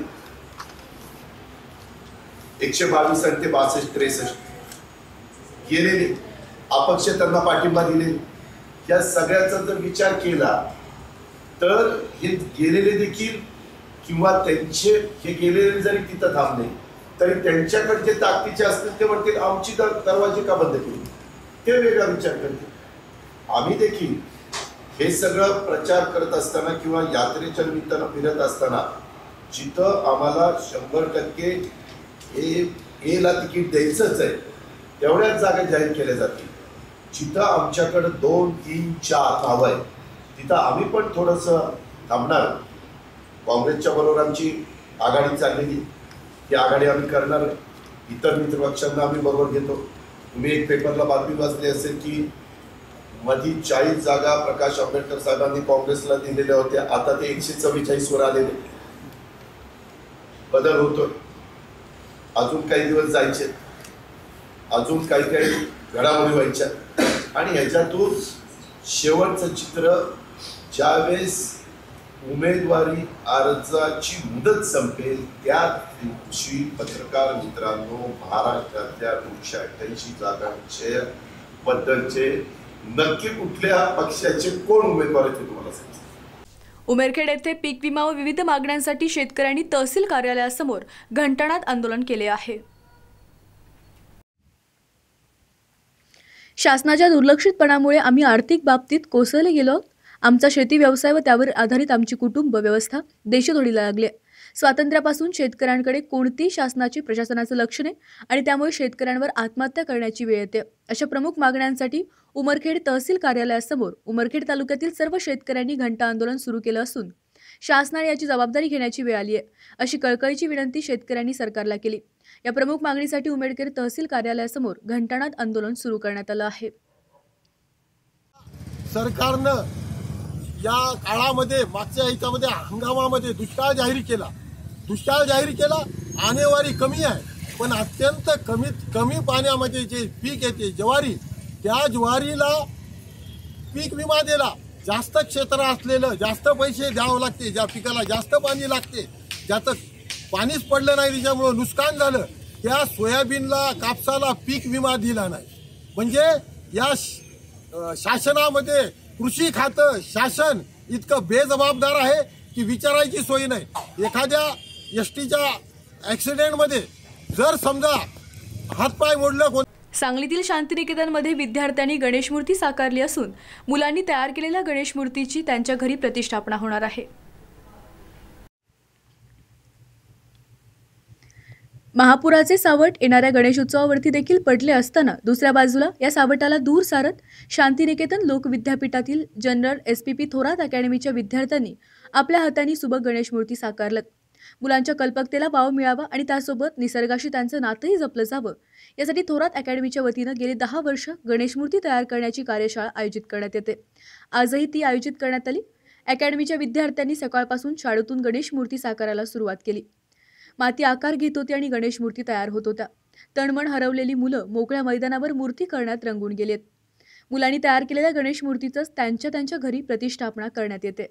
एकशे बावीस आणि ते बासष्ट त्रेसष्ट गेलेले अपक्ष त्यांना पाठिंबा दिले. या सगळ्याचा जर विचार केला तर हे गेलेले देखील किंवा त्यांचे हे गेलेले जरी तिथं थांबले तरी त्यांच्याकडे जे ताकदीचे असतील ते म्हणतील आमची दरवाजे का बंद केली, ते वेगळा विचार करतील. आम्ही देखील हे सगळं प्रचार करत असताना किंवा यात्रेच्या निमित्तानं फिरत असताना जिथं आम्हाला शंभर टक्के ए एला तिकीट द्यायचंच आहे तेवढ्याच जागा जाहीर केल्या जातील. जिथं आमच्याकडं दोन तीन चार नावं आहे तिथं आम्ही पण थोडंसं थांबणार. काँग्रेसच्या बरोबर आमची आघाडी चाललेली, ही आघाडी आम्ही करणार. इतर मित्रपक्षांना आम्ही बरोबर घेतो. तुम्ही एक पेपरला बातमी वाचली असेल की मधी चाळीस जागा प्रकाश आंबेडकर साहेबांनी काँग्रेसला दिलेल्या होत्या, आता ते एकशे चव्वेचाळीस वर आलेले. बदल होतोय, अजून काही दिवस जायचे, अजून काही काही घडामोडी व्हायच्या आणि ह्याच्यातून शेवटचं चित्र ज्यावेळेस उमेदवारी अर्जाची मुदत संपेल त्या दिवशी पत्रकार मित्रांनो महाराष्ट्रातल्या दोनशे अठ्ठ्याऐंशी जागांचे बद्दलचे नक्की कुठल्या पक्षाचे कोण उमेदवार आहेत ते तुम्हाला सांगतो. उमेरखेड येथे पीक विमा व विविध मागण्यांसाठी शेतकऱ्यांनी तहसील कार्यालयासमोर घंटानाद आंदोलन केले आहे. शासनाच्या दुर्लक्षितपणामुळे आम्ही आर्थिक बाबतीत कोसळले गेलो. आमचा शेती व्यवसाय व त्यावर आधारित आमची कुटुंब व्यवस्था देशोधडीला लागली. स्वातंत्र्यापासून शेतकऱ्यांकडे कोणतीही शासनाची प्रशासनाचं लक्ष नाही आणि त्यामुळे शेतकऱ्यांवर आत्महत्या करण्याची वेळ येते. अशा प्रमुख मागण्यांसाठी उमरखेड तहसील कार्यालयासमोर उमरखेड तालुक्यातील सर्व शेतकऱ्यांनी घंटा आंदोलन सुरू केलं असून शासनाने याची जबाबदारी घेण्याची वेळ आली आहे, अशी कळकळीची विनंती शेतकऱ्यांनी सरकारला केली. या प्रमुख मागणीसाठी उमरखेड तहसील कार्यालयासमोर घंटानाद आंदोलन सुरू करण्यात आलं आहे. सरकारनं या काळामध्ये मागच्या ह्याच्यामध्ये हंगामामध्ये दुष्काळ जाहीर केला दुष्काळ जाहीर केला आणेवारी कमी आहे, पण अत्यंत कमीत कमी पाण्यामध्ये जे पीक येते ज्वारी, त्या ज्वारीला पीक विमा दिला. जास्त क्षेत्र असलेलं जास्त पैसे द्यावं लागते, ज्या पिकाला जास्त पाणी लागते, ज्याचं पाणीच पडलं नाही त्याच्यामुळं नुकसान झालं, त्या सोयाबीनला कापसाला पीक विमा दिला नाही. म्हणजे या शासनामध्ये कृषी खातं शासन इतकं बेजबाबदार आहे की विचारायची सोय नाही. एखाद्या एस टीच्या ॲक्सिडेंटमध्ये जर समजा हातपाय मोडलं कोण. सांगलीतील शांतिनिकेतनमध्ये विद्यार्थ्यांनी गणेश मूर्ती साकारली असून मुलांनी तयार केलेल्या गणेश मूर्तीची त्यांच्या घरी प्रतिष्ठापना होणार आहे. महापुराचे सावट येणाऱ्या गणेशोत्सवावरती देखील पडले असताना दुसऱ्या बाजूला या सावटाला दूर सारत शांतिनिकेतन लोकविद्यापीठातील general S P P Thorat अकॅडमीच्या विद्यार्थ्यांनी आपल्या हातांनी सुबक गणेश मूर्ती साकारलं. मुलांच्या कल्पकतेला वाव मिळावा आणि त्यासोबत निसर्गाशी त्यांचं नातंही जपलं जावं यासाठी थोरात अकॅडमीच्या वतीनं गेली दहा वर्ष गणेश मूर्ती तयार करण्याची कार्यशाळा आयोजित करण्यात येते. आजही ती आयोजित करण्यात आली. अकॅडमीच्या विद्यार्थ्यांनी सकाळपासून शाळेतून गणेश मूर्ती साकारायला सुरुवात केली. माती आकार घेत होती आणि गणेश मूर्ती तयार होत होत्या. तणमण हरवलेली मुलं मोकळ्या मैदानावर मूर्ती करण्यात रंगून गेलेत. मुलांनी तयार केलेल्या गणेश मूर्तीचंच त्यांच्या त्यांच्या घरी प्रतिष्ठापना करण्यात येते.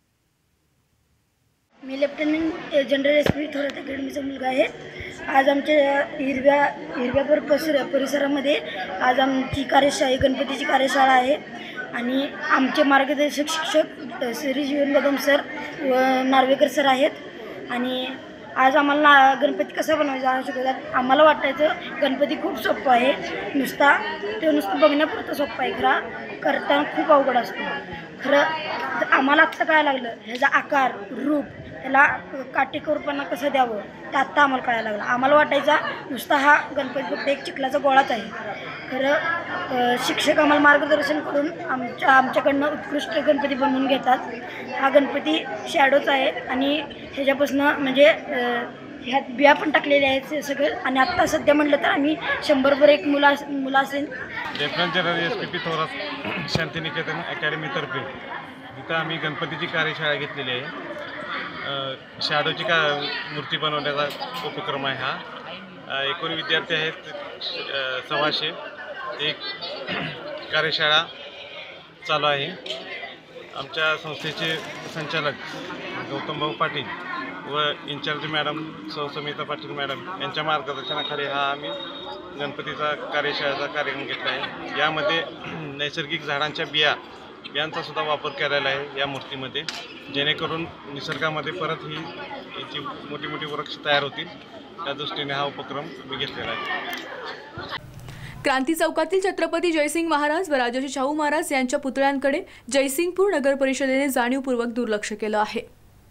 मी lieutenant general S P Thorat अकॅडमीचा मुलगा आहे. आज आमच्या हिरव्या हिरव्यापूर परिसर परिसरामध्ये आज आमची कार्यशाळा गणपतीची कार्यशाळा आहे आणि आमचे मार्गदर्शक शिक्षक श्री जीवन कदम सर व नार्वेकर सर आहेत आणि आज आम्हाला गणपती कसा बनवायचा शिकवतात. आम्हाला वाटायचं गणपती खूप सोपं आहे, नुसता ते नुसतं बघण्यापुरतं सोपं आहे, खरा करताना खूप अवघड असतो. खरं आम्हाला आत्ता काय लागलं ह्याचा आकार रूप त्याला काटेकोरपणा कसं द्यावं ते आत्ता आम्हाला कळायला लागलं. आम्हाला वाटायचा नुसता हा गणपती फक्त एक चिखलाचा गोळाच आहे. खरं शिक्षक आम्हाला मार्गदर्शन करून आमच्या आमच्याकडनं उत्कृष्ट गणपती बनवून घेतात. हा गणपती शॅडोचा आहे आणि ह्याच्यापासून म्हणजे ह्यात बिया पण टाकलेल्या आहेत सगळं आणि आत्ता सध्या म्हटलं तर आम्ही शंभरभर एक मुला मुलं असेल. Lieutenant general S P P Thorat Shantiniketan अकॅडमीतर्फे इथं आम्ही गणपतीची कार्यशाळा घेतलेली आहे. शॅडोची का मूर्ती बनवण्याचा उपक्रम आहे हा. एकूण विद्यार्थी आहेत सव्वाशे. एक कार्यशाळा चालू आहे. आमच्या संस्थेचे संचालक गौतम भाऊ पाटील व इन्चार्ज मॅडम सौ समिता पाटील मॅडम यांच्या मार्गदर्शनाखाली हा आम्ही गणपतीचा कार्यशाळेचा कार्यक्रम घेतला आहे. यामध्ये नैसर्गिक झाडांच्या बिया बियांचा सुद्धा वापर केलेला आहे या मूर्तीमध्ये, जेणेकरून निसर्गामध्ये परत ही याची मोठी मोठी वृक्ष तयार होतील त्या दृष्टीने हा उपक्रम मी घेतलेला आहे. क्रांती चौकातील छत्रपती जयसिंग महाराज व राजर्षी शाहू महाराज यांच्या पुतळ्यांकडे जयसिंगपूर नगर परिषदेने जाणीवपूर्वक दुर्लक्ष केलं आहे.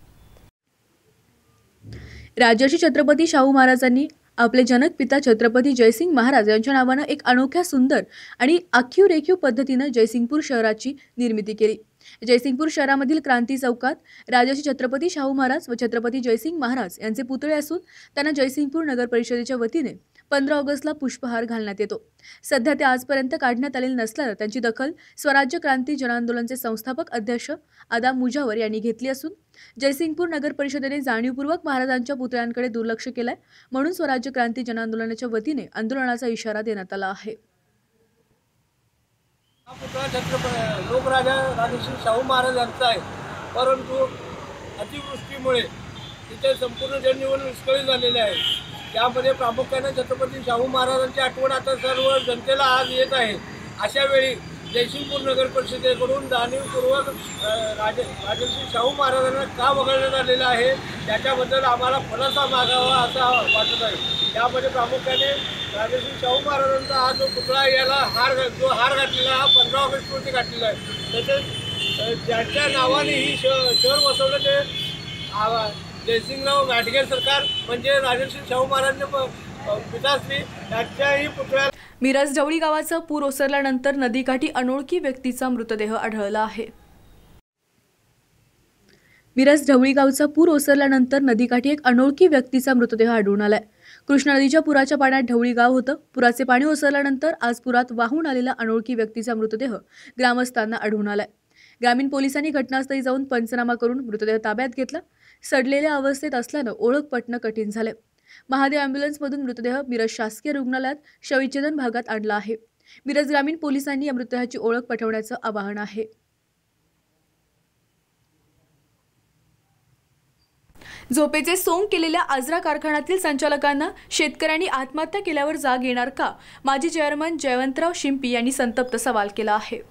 राजर्षी छत्रपती शाहू महाराजांनी आपले जनक पिता छत्रपती जयसिंग महाराज यांच्या नावानं एक अनोख्या सुंदर आणि आखीव रेखीव पद्धतीनं जयसिंगपूर शहराची निर्मिती केली. जयसिंगपूर शहरामधील क्रांती चौकात राजर्षी छत्रपती शाहू महाराज व छत्रपती जयसिंग महाराज यांचे पुतळे असून त्यांना जयसिंगपूर नगर परिषदेच्या वतीने पंधरा ऑगस्टला पुष्पहार घालण्यात येतो. सध्या ते आजपर्यंत काढण्यात आलेले नसल्यानं त्यांची दखल स्वराज्य क्रांती जनआंदोलनचे संस्थापक अध्यक्ष आदाम मुजावर यांनी घेतली असून जयसिंगपूर नगर परिषदेने जाणीवपूर्वक महाराजांच्या पुतळ्यांकडे दुर्लक्ष केलंय, म्हणून स्वराज्य क्रांती जनआंदोलनाच्या वतीने आंदोलनाचा इशारा देण्यात आला आहे. हा पुतळा छत्रपती लोकराजा राजर्षी शाहू महाराज यांचा आहे, परंतु अतिवृष्टीमुळे तिथे संपूर्ण जनजीवन विस्कळीत झालेले आहे. त्यामध्ये प्रामुख्याने छत्रपती शाहू महाराजांची आठवण आता सर्व जनतेला आज येत आहे. अशा वेळी जयसिंगपूर नगर परिषदेकडून जाणीवपूर्वक राज राजर्षी शाहू महाराजांना का वगळण्यात आलेलं आहे त्याच्याबद्दल आम्हाला खुलासा मागावा असा वाटत आहे. त्यामध्ये प्रामुख्याने राजर्षी शाहू महाराजांचा हा जो पुतळा याला हार जो हार घातलेला हा पंधरा ऑगस्ट रोजी घातलेला आहे. तसेच ज्याच्या नावाने ही श शहर वसवलं ते जयसिंगराव घाटगे सरकार म्हणजे राजर्षी शाहू महाराज पिताश्री यांच्याही पुतळ्या. मिरज ढवळी गावाचा पूर ओसरल्यानंतर नदीकाठी अनोळखी व्यक्तीचा मृतदेह आढळला आहे. मिरज ढवळी गावचा पूर ओसरल्यानंतर नदीकाठी एक अनोळखी व्यक्तीचा मृतदेह आढळून आलाय. कृष्णा नदीच्या पुराच्या पाण्यात ढवळी गाव होतं. पुराचे पाणी ओसरल्यानंतर आज पुरात वाहून आलेला अनोळखी व्यक्तीचा मृतदेह ग्रामस्थांना आढळून आलाय. ग्रामीण पोलिसांनी घटनास्थळी जाऊन पंचनामा करून मृतदेह ताब्यात घेतला. सडलेल्या अवस्थेत असल्यानं ओळख पटणं कठीण झालंय. महादेव अँब्युलन्समधून मृतदेह मिरज शासकीय रुग्णालयात शवविच्छेदन भागात आणला आहे. मिरज ग्रामीण पोलिसांनी या मृतदेहाची ओळख पटवण्याचं आवाहन आहे. झोपेचे सोंग केलेल्या आजरा कारखान्यातील संचालकांना शेतकऱ्यांनी आत्महत्या केल्यावर जाग येणार का? माजी चेअरमन जयवंतराव शिंपी यांनी संतप्त सवाल केला आहे.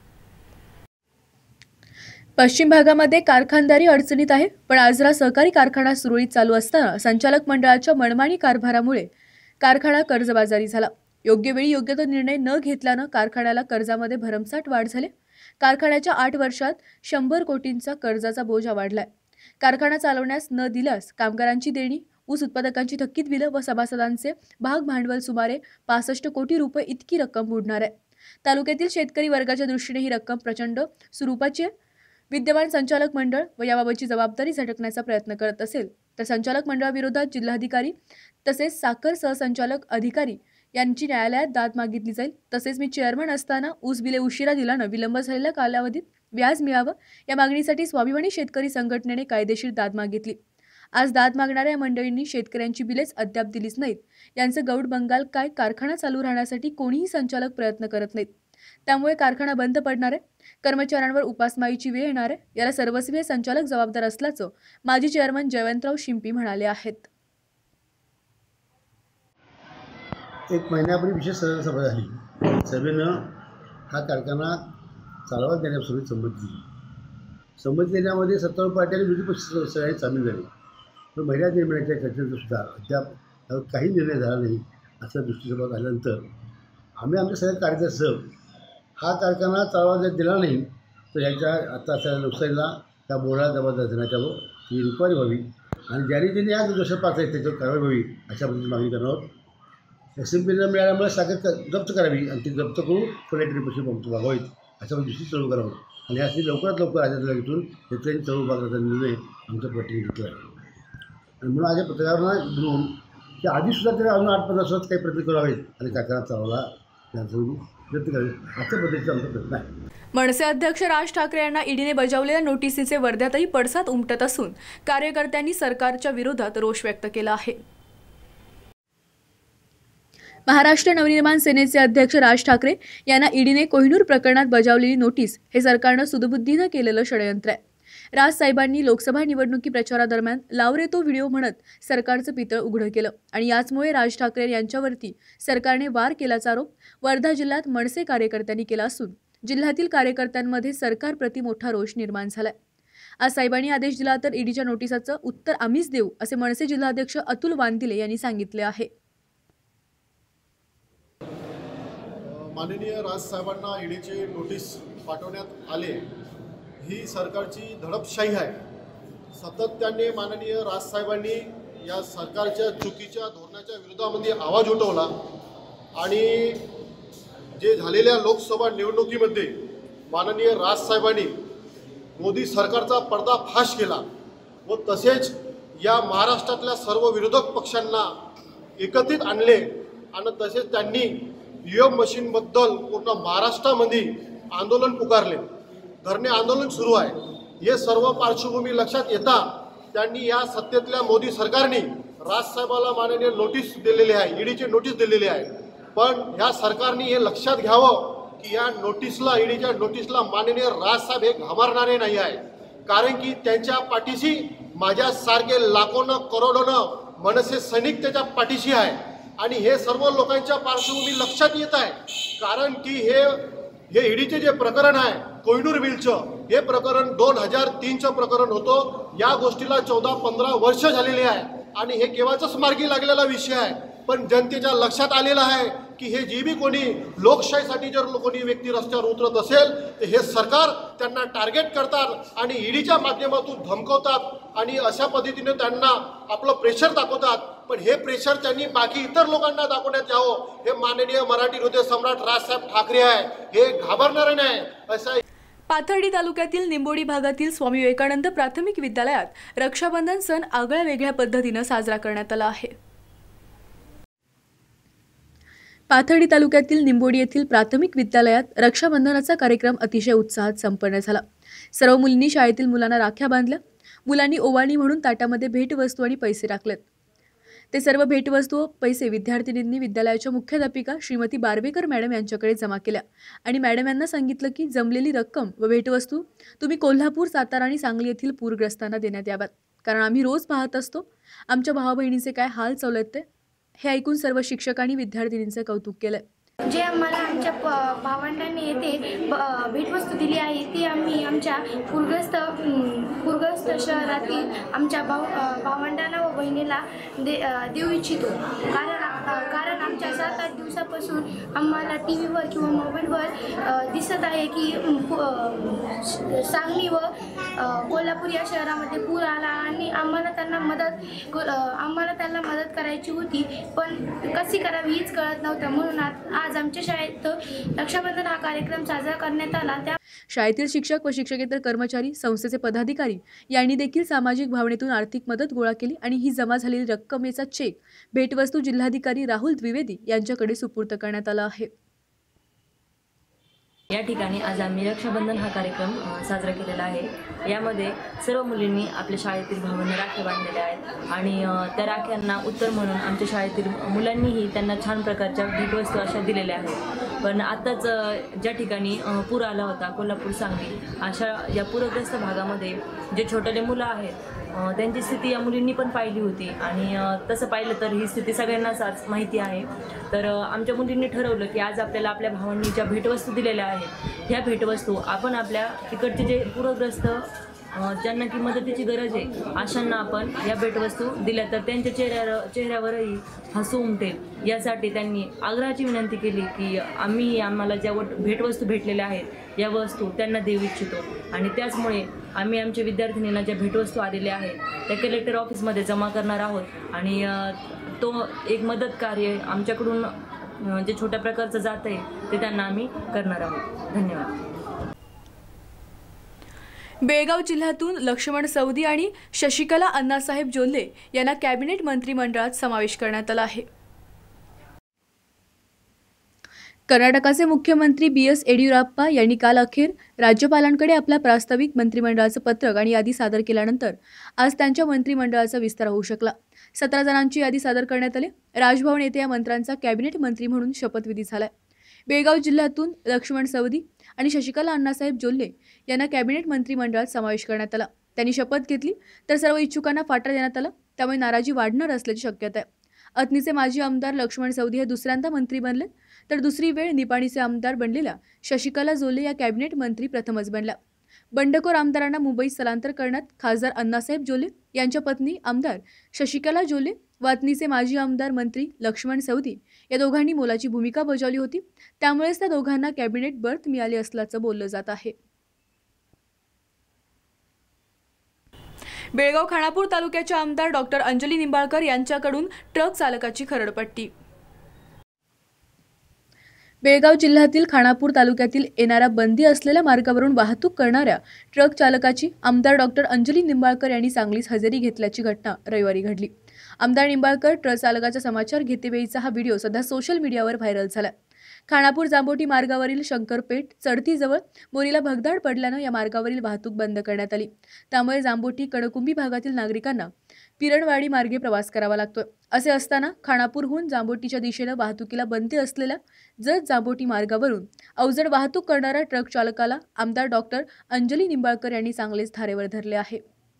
पश्चिम भागामध्ये कारखानदारी अडचणीत आहे, पण आजरा सहकारी कारखाना सुरळीत चालू असताना संचालक मंडळाच्या मनमानी कारभारामुळे कारखाना कर्जबाजारी झाला. योग्य वेळी योग्य तो निर्णय न घेतल्यानं कारखान्याला कर्जामध्ये भरमसाठ वाढ झाली. कारखान्याच्या आठ वर्षात शंभर कोटींचा कर्जाचा बोजा वाढलाय. कारखाना चालवण्यास न दिल्यास कामगारांची देणी, ऊस उत्पादकांची थकीत बिलं व सभासदांचे भाग भांडवल सुमारे पासष्ट कोटी रुपये इतकी रक्कम बुडणार आहे. तालुक्यातील शेतकरी वर्गाच्या दृष्टीने ही रक्कम प्रचंड स्वरूपाची आहे. विद्यमान संचालक मंडळ व याबाबतची जबाबदारी झटकण्याचा प्रयत्न करत असेल तर संचालक मंडळाविरोधात जिल्हाधिकारी तसेच साखर सहसंचालक अधिकारी यांची न्यायालयात दाद मागितली जाईल. तसेच मी चेअरमन असताना ऊस बिले उशिरा दिल्यानं विलंब झालेल्या कालावधीत व्याज मिळावं या मागणीसाठी स्वाभिमानी शेतकरी संघटनेने कायदेशीर दाद मागितली. आज दाद मागणाऱ्या या मंडळींनी शेतकऱ्यांची बिलेच अद्याप दिलीच नाहीत. यांचं गौड बंगाल काय? कारखाना चालू राहण्यासाठी कोणीही संचालक प्रयत्न करत नाहीत. त्यामुळे कारखाना बंद पडणार आहे. कर्मचाऱ्यांवर उपासमारीची वेळ येणार आहे. याला सर्वस्वी संचालक जबाबदार असल्याचं माजी चेअरमन जयवंतराव शिंपी म्हणाले आहेत. एक महिन्यापूर्वी विशेष सभा झाली. सभेनं हा कारखाना चालवत देण्यापूर्वी संमती दिली. संमती देण्यामध्ये सत्तावन्न पार्टी आणि विरोधी पक्ष सगळ्यांनी सामील झाले. पण महिला निर्णयाच्या चर्चेचं सुद्धा अद्याप काही निर्णय झाला नाही. अशा दृष्टिकोनात आल्यानंतर आम्ही आमच्या सगळ्या कार्यकर्त्यांसह हा कारखाना चालवा दिला नाही तर यांच्या आता असलेल्या नुकसानीला त्या बोर्डाला जबाबदार देण्याच्यावर ती इन्क्वायरी व्हावी आणि ज्यांनी ज्यांनी या दोषात पात्र आहेत त्याच्यावर कारवाई व्हावी अशा पद्धतीची मागणी करणार आहोत. एस एम पीला मिळाल्यामुळे साखर जप्त करावी आणि ती जप्त करून कोणत्यातरी पैसे भागावीत अशा पद्धतीची चळवळ करावं आणि यासाठी लवकरात लवकर राज्यातल्या घेतून शेतकऱ्यांनी चळवळ उभारण्याचा निर्णय आमच्या पार्टीने घेतला आहे. आणि म्हणून आज पत्रकारांना बोलून की आधीसुद्धा तरी अजून आठ पंधरा वर्षात काही प्रयत्न करावेत आणि कारखाना चालवला त्याचं प्रयत्न करावे अशा पद्धतीचा आमचा प्रयत्न आहे. मनसे अध्यक्ष राज ठाकरे यांना ईडीने बजावलेल्या नोटिसीचे वर्ध्यातही पडसाद उमटत असून कार्यकर्त्यांनी सरकारच्या विरोधात रोष व्यक्त केला आहे. महाराष्ट्र नवनिर्माण सेनेचे अध्यक्ष राज ठाकरे यांना ईडीने कोहिनूर प्रकरणात बजावलेली नोटीस हे सरकारनं सुदबुद्धीनं केलेलं षडयंत्र आहे. राज साहेबांनी लोकसभा निवडणुकी प्रचारादरम्यान लाव रे तो व्हिडिओ म्हणत सरकारचं पितळ उघडं केलं आणि याचमुळे राज ठाकरे यांच्यावरती सरकारने वार केल्याचा आरोप वर्धा जिल्ह्यात मनसे कार्यकर्त्यांनी केला असून जिल्ह्यातील कार्यकर्त्यांमध्ये सरकारप्रती मोठा रोष निर्माण झालाय. आज साहेबांनी आदेश दिला तर ईडीच्या नोटिसाचं उत्तर आम्हीच देऊ असे मनसे जिल्हाध्यक्ष अतुल वानदिले यांनी सांगितले आहे. माननीय राजसाहेबांना ईडीचे नोटीस पाठवण्यात आले ही सरकारची धडपशाही आहे. सातत्याने माननीय राजसाहेबांनी या सरकारच्या चुकीच्या धोरणाच्या विरोधामध्ये आवाज उठवला आणि जे झालेल्या लोकसभा निवडणुकीमध्ये माननीय राजसाहेबांनी मोदी सरकारचा पर्दाफाश केला व तसेच या महाराष्ट्रातल्या सर्व विरोधक पक्षांना एकत्रित आणले आणि तसेच त्यांनी ईव्हीएम मशीनबद्दल पूर्ण महाराष्ट्रामध्ये आंदोलन पुकारले. धरणे आंदोलन सुरू आहे. हे सर्व पार्श्वभूमी लक्षात येता त्यांनी या सत्तेतल्या मोदी सरकारने राजसाहेबाला माननीय नोटीस दिलेली आहे, ईडीची नोटीस दिलेली आहे. पण ह्या सरकारने हे लक्षात घ्यावं की या नोटीसला ईडीच्या नोटीसला माननीय राजसाहेब हे घाबरणारे नाही आहे. कारण की त्यांच्या पाठीशी माझ्यासारखे लाखोनं करोडोनं मनसे सैनिक त्याच्या पाठीशी आहे आणि हे सर्व लोकांच्या पार्श्वभूमी लक्षात येत आहे. कारण की हे हे ईडीचे जे प्रकरण आहे कोहिनूर मिलचं हे प्रकरण दोन हजार तीनचं प्रकरण होतं. या गोष्टीला चौदा पंधरा वर्ष झालेली आहे आणि हे केव्हाच मार्गी लागलेला विषय आहे. पण जनतेच्या लक्षात आलेला आहे की हे जे बी कोणी लोकशाहीसाठी जर कोणी व्यक्ती रस्त्यावर उतरत असेल तर हे सरकार त्यांना टार्गेट करतात आणि ईडीच्या माध्यमातून धमकवतात आणि अशा पद्धतीने त्यांना आपलं प्रेशर दाखवतात. पण हे प्रेशर त्यांनी बाकी इतर लोकांना दाखवण्यात यावं हे माननीय मराठी हृदय सम्राट राजसाहेब ठाकरे आहे, हे घाबरणारे नाही असं. पाथर्डी तालुक्यातील निंबोडी भागातील स्वामी विवेकानंद प्राथमिक विद्यालयात रक्षाबंधन सण आगळ्या वेगळ्या पद्धतीने साजरा करण्यात आला आहे. पाथर्डी तालुक्यातील निंबोडी येथील प्राथमिक विद्यालयात रक्षाबंधनाचा कार्यक्रम अतिशय उत्साहात संपन्न झाला. सर्व मुलींनी शाळेतील मुलांना राख्या बांधल्या. मुलांनी ओवाळणी म्हणून ताटामध्ये भेटवस्तू आणि पैसे टाकलेत. ते सर्व भेटवस्तू व पैसे विद्यार्थिनींनी विद्यालयाच्या मुख्याध्यापिका श्रीमती बार्वेकर मॅडम यांच्याकडे जमा केल्या आणि मॅडम यांना सांगितलं की जमलेली रक्कम व भेटवस्तू तुम्ही कोल्हापूर, सातारा आणि सांगली येथील पूरग्रस्तांना देण्यात याव्यात, कारण आम्ही रोज पाहत असतो आमच्या भावा बहिणीचे काय हाल चालू आहेत ते. हे ऐकून सर्व शिक्षकांनी विद्यार्थिनींचे कौतुक केलं. जे आम्हाला आमच्या प भावंडांनी येथे भेटवस्तू दिली आहे ती आम्ही आमच्या पूरग्रस्त पूरग्रस्त शहरातील आमच्या भाऊ भावंडांना व बहिणीला दे देऊ इच्छितो. कारण कारण आमच्या सात आठ दिवसापासून आम्हाला टी व्हीवर किंवा मोबाईलवर दिसत आहे की सांगली व कोल्हापूर या शहरामध्ये पूर आला आणि आम्हाला त्यांना मदत आम्हाला त्यांना मदत करायची होती, पण कशी करावी हीच कळत नव्हतं. म्हणून आज आमच्या शाळेत रक्षाबंधन हा कार्यक्रम साजरा करण्यात आला. त्या शाळेतील शिक्षक व शिक्षकेतर कर्मचारी, संस्थेचे पदाधिकारी यांनी देखील सामाजिक भावनेतून आर्थिक मदत गोळा केली आणि ही जमा झालेली रक्कमेचा चेक भेटवस्तू जिल्हाधिकारी राहुल द्विवेदी यांच्याकडे सुपूर्द करण्यात आला आहे. या ठिकाणी आज आम्ही रक्षाबंधन हा कार्यक्रम साजरा केलेला आहे. यामध्ये सर्व मुलींनी आपल्या शाळेतील भावांना राख्या बांधलेल्या आहेत आणि त्या राख्यांना उत्तर म्हणून आमच्या शाळेतील मुलांनीही त्यांना छान प्रकारच्या भेटवस्तू अशा दिलेल्या आहेत. पण आत्ताच ज्या ठिकाणी पूर आला होता कोल्हापूर, सांगली अशा या पूरग्रस्त भागामध्ये जे छोटेले मुलं आहेत त्यांची स्थिती या मुलींनी पण पाहिली होती आणि तसं पाहिलं तर ही स्थिती सगळ्यांनाच आज माहिती आहे. तर आमच्या मुलींनी ठरवलं की आज आपल्याला आपल्या भावांनी ज्या भेटवस्तू दिलेल्या आहेत ह्या भेटवस्तू आपण आपल्या तिकडचे जे पूरग्रस्त ज्यांना की मदतीची गरज आहे अशांना आपण या भेटवस्तू दिल्या तर त्यांच्या चेहऱ्यावर चेहऱ्यावरही हसू उमटेल, यासाठी त्यांनी आग्रहाची विनंती केली की आम्ही आम्हाला ज्या भेटवस्तू भेटलेल्या आहेत या वस्तू त्यांना देऊ इच्छितो. आणि त्याचमुळे आम्ही आमच्या विद्यार्थिनींना ज्या भेटवस्तू आलेल्या आहेत त्या कलेक्टर ऑफिसमध्ये जमा करणार आहोत आणि तो एक मदत कार्य आमच्याकडून जे छोट्या प्रकारचं जात आहे ते त्यांना आम्ही करणार आहोत. धन्यवाद. बेळगाव जिल्ह्यातून लक्ष्मण सवदी आणि शशिकला अण्णासाहेब जोल्ले यांना कॅबिनेट मंत्रिमंडळात समावेश करण्यात आला आहे. कर्नाटकाचे मुख्यमंत्री बी एस येडियुराप्पा यांनी काल अखेर राज्यपालांकडे आपला प्रास्ताविक मंत्रिमंडळाचं पत्रक आणि यादी सादर केल्यानंतर आज त्यांच्या मंत्रिमंडळाचा विस्तार होऊ शकला. सतरा जणांची यादी सादर करण्यात आली. राजभवन येथे या मंत्र्यांचा कॅबिनेट मंत्री म्हणून शपथविधी झालाय. बेळगाव जिल्ह्यातून लक्ष्मण सवदी आणि शशिकला अण्णासाहेब जोल्ले यांना कॅबिनेट मंत्रिमंडळात समावेश करण्यात आला. त्यांनी शपथ घेतली तर सर्व इच्छुकांना फाटा देण्यात आला, त्यामुळे नाराजी वाढणार असल्याची शक्यता आहे. अथनीचे माजी आमदार लक्ष्मण सवदी हे दुसऱ्यांदा मंत्री बनले, तर दुसरी वेळ निपाणीचे आमदार बनलेल्या शशिकला जोल्ले या कॅबिनेट मंत्री प्रथमच बनल्या. बंडखोर आमदारांना मुंबईत स्थलांतर करण्यात खासदार अण्णासाहेब जोल्ले यांच्या पत्नी आमदार शशिकला जोल्ले व अथनीचे माजी आमदार मंत्री लक्ष्मण सवदी या दोघांनी मोलाची भूमिका बजावली होती. त्यामुळेच त्या दोघांना कॅबिनेट बर्थ मिळाली असल्याचं बोललं जात आहे. बेळगाव खानापूर तालुक्याच्या आमदार डॉक्टर अंजली निंबाळकर यांच्याकडून ट्रक चालकाची खरडपट्टी. बेळगाव जिल्ह्यातील खानापूर तालुक्यातील येणाऱ्या बंदी असलेल्या मार्गावरून वाहतूक करणाऱ्या ट्रक चालकाची आमदार डॉक्टर अंजली निंबाळकर यांनी चांगलीच हजेरी घेतल्याची घटना रविवारी घडली. आमदार निंबाळकर ट्रक चालकाचा समाचार घेतेवेळीचा हा व्हिडिओ सध्या सोशल मीडियावर व्हायरल झाला. खानापूर जांबोटी मार्गावरील शंकरपेठ चढतीजवळ मोरीला भगदाड पडल्यानं या मार्गावरील वाहतूक बंद करण्यात आली. त्यामुळे जांबोटी कणकुंभी भागातील नागरिकांना पिरणवाडी मार्गे प्रवास करावा लागतोय. असे असताना खानापूरहून जांबोटीच्या दिशेनं वाहतुकीला बंदी असलेल्या जत जांबोटी मार्गावरून अवजड वाहतूक करणाऱ्या ट्रक चालकाला आमदार डॉक्टर अंजली निंबाळकर यांनी चांगलेच धारेवर धरले आहे.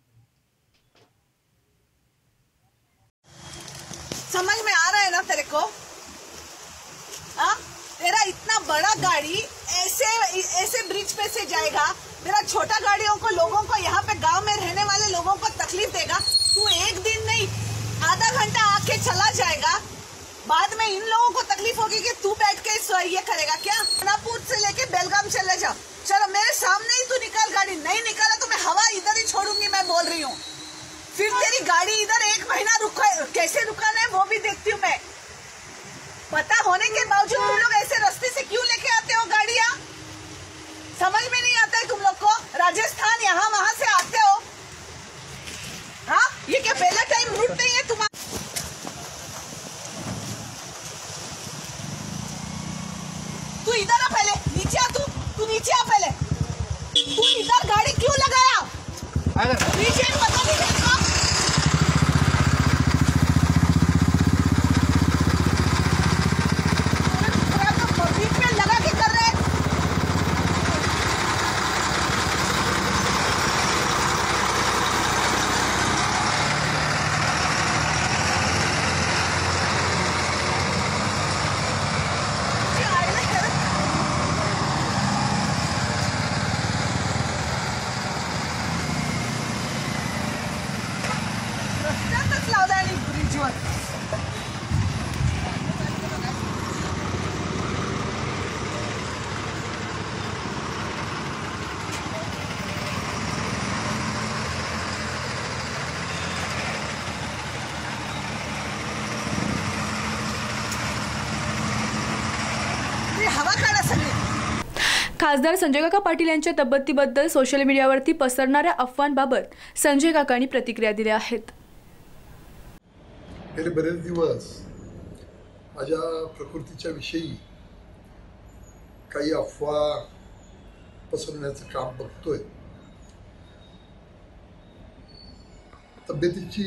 समझ में आ रहा है ना तेरे को? आ? तेरा इतना बड़ा गाड़ी ऐसे ऐसे ब्रिज पे से जाएगा, मेरा छोटा गाड़ियों को लोगों को यहाँ पे गांव में रहने वाले लोगों को तकलीफ देगा. तू एक दिन नहीं आधा घंटा आके चला जाएगा. बाद में इन लोगों को तकलीफ होगी कि तू बैठ के इस ये करेगा क्या। नागपुर से लेके बेलगाम चले जाओ, चलो मेरे सामने ही तू निकाल गाड़ी, नहीं निकाला तो मैं हवा इधर ही छोड़ूंगी, मैं बोल रही हूँ। फिर तेरी गाड़ी इधर एक महीना रुका, कैसे रुकाना है वो भी देखती हूँ मैं। पता होने के बावजूद तुम लोग ऐसे रास्ते से क्यों लेके आते हो गाड़ियाँ, समझ में नहीं आता है तुम लोग को। राजस्थान यहाँ वहां से आते हो, हाँ ये क्या पहला टाइम रूट नहीं है तुम्हारा। तू इधर आ पहले, नीचे आ, तू तू नीचे आ पहले। तू इधर गाड़ी क्यों लगाया, नीचे पता नहीं चलता। बीच में लगा के कर रहे। रस्त्यातच लावलं आणि ब्रिजवर। हवा काढा सगळी। खासदार संजय काका पाटील यांच्या तब्येतीबद्दल सोशल मीडियावरती पसरणाऱ्या अफवांबाबत संजय काकांनी प्रतिक्रिया दिल्या आहेत। गेले बरेच दिवस माझ्या प्रकृतीच्या विषयी काही अफवा पसरवण्याचं काम बघतोय। तब्येतीची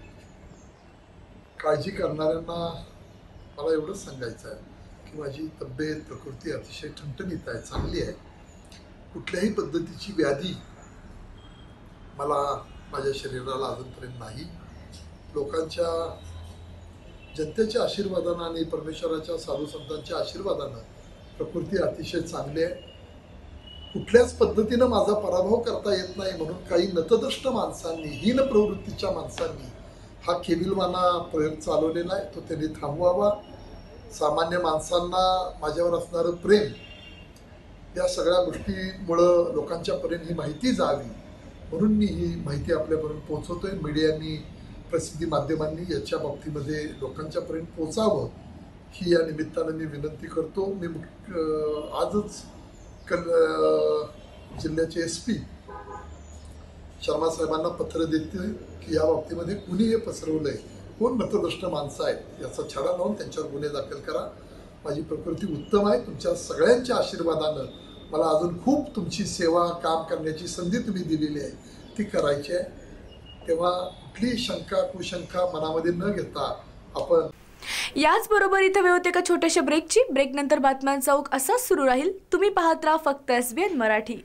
काळजी करणाऱ्यांना मला एवढंच सांगायचं आहे की माझी तब्येत प्रकृती अतिशय ठणठणीत आहे, चांगली आहे। कुठल्याही पद्धतीची व्याधी मला माझ्या शरीराला अजूनपर्यंत नाही। लोकांच्या जनतेच्या आशीर्वादानं आणि परमेश्वराच्या साधू संतांच्या आशीर्वादानं प्रकृती अतिशय चांगली आहे। कुठल्याच पद्धतीनं माझा पराभव करता येत नाही म्हणून काही नतदृष्ट माणसांनी, हीन प्रवृत्तीच्या माणसांनी हा केविलवाना प्रयोग चालवलेला आहे, तो त्यांनी थांबवावा। सामान्य माणसांना माझ्यावर असणारं प्रेम, या सगळ्या गोष्टीमुळं लोकांच्यापर्यंत ही माहिती जावी म्हणून मी ही माहिती आपल्यापर्यंत पोहोचवतोय। मीडियानी, प्रसिद्धी माध्यमांनी याच्या बाबतीमध्ये लोकांच्यापर्यंत पोचावं ही या निमित्तानं मी विनंती करतो। मी आजच कल जिल्ह्याचे एस पी शर्मा साहेबांना पत्र देते की या बाबतीमध्ये कुणी हे पसरवलंय, कोण मतदृष्ट माणसं आहेत याचा छडा लावून त्यांच्यावर गुन्हे दाखल करा। माझी प्रकृती उत्तम आहे, तुमच्या सगळ्यांच्या आशीर्वादानं मला अजून खूप तुमची सेवा, काम करण्याची संधी तुम्ही दिलेली आहे, ती करायची आहे। तेव्हा कुठली शंका कुशंका मनामध्ये न घेता आपण। याचबरोबर इथं वेळ होते का छोट्याशा ब्रेकची। ब्रेक नंतर बातम्यांचा ओघ असाच सुरू राहील। तुम्ही पाहत राहा फक्त एस बी एन मराठी।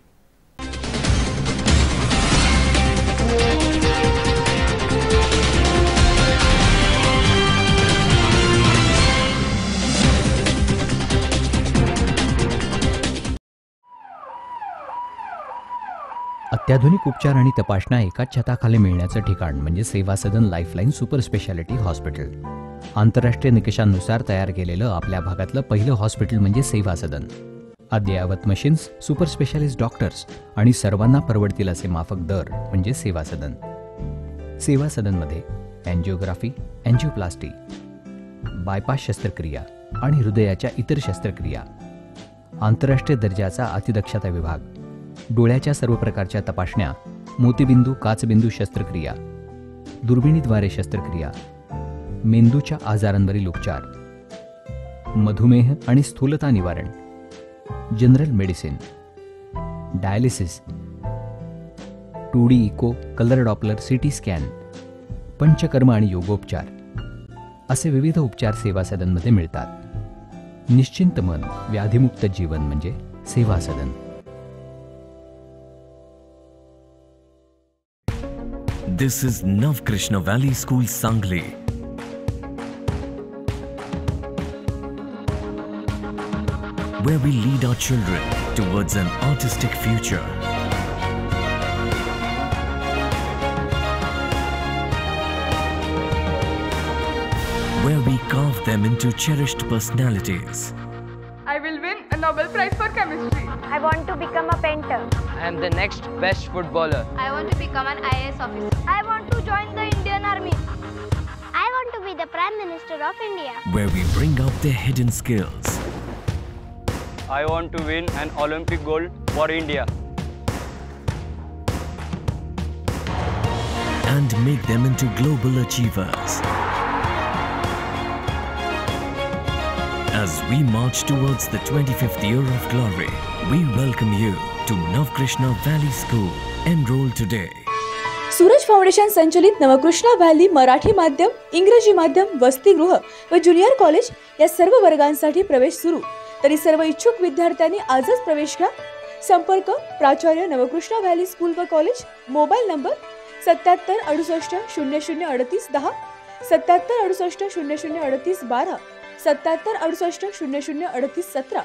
अत्याधुनिक उपचार आणि तपासण्या एकाच छताखाली मिळण्याचं ठिकाण म्हणजे Seva Sadan lifeline super speciality hospital. आंतरराष्ट्रीय निकषांनुसार तयार केलेलं आपल्या भागातलं पहिलं हॉस्पिटल म्हणजे सेवा सदन। अद्ययावत मशीन्स, सुपर स्पेशालिस्ट डॉक्टर्स आणि सर्वांना परवडतील असे माफक दर म्हणजे सेवा सदन। सेवा सदनमध्ये अँजिओग्राफी, अँजिओप्लास्टी, बायपास शस्त्रक्रिया आणि हृदयाच्या इतर शस्त्रक्रिया, आंतरराष्ट्रीय दर्जाचा अतिदक्षता विभाग, डोळ्याच्या सर्व प्रकारच्या तपासण्या, मोतीबिंदू, काचबिंदू शस्त्रक्रिया, दुर्बिणीद्वारे शस्त्रक्रिया, मेंदूच्या आजारांवरील उपचार, मधुमेह आणि स्थूलता निवारण, general medicine, dialysis, two D echo, colour Doppler, CT scan, panchakarma आणि योगोपचार असे विविध उपचार सेवा सदनमध्ये मिळतात। निश्चिंत मन, व्याधिमुक्त जीवन म्हणजे Seva Sadan. This is Navkrishna Valley School, Sangli. Where we lead our children towards an artistic future. where we carve them into cherished personalities. I will win a Nobel Prize for chemistry. I want to become a painter. I am the next best footballer. I want to become an I A S officer. I want to join the Indian Army. I want to be the Prime Minister of India. Where we bring out their hidden skills. I want to win an Olympic gold for India. And make them into global achievers. As we march towards the twenty-fifth year of glory, we welcome you to Navkrishna Valley School. Enroll today. Suraj foundation संचलित Navkrishna valley Marathi माध्यम, इंग्रजी माध्यम, वसतिगृह व junior college या सर्व वर्गांसाठी प्रवेश सुरू. तरी सर्व इच्छुक विद्यार्थ्यांनी आजच प्रवेश घ्या. संपर्क प्राचार्य नवकृष्णा व्हॅली स्कूल व कॉलेज. मोबाईल नंबर सत्याहत्तर अडुसष्ट शून्य शून्य अडतीस दहा, सत्याहत्तर अडुसष्ट शून्य शून्य अडतीस बारा, सत्याहत्तर अडुसष्ट शून्य शून्य अडतीस सतरा.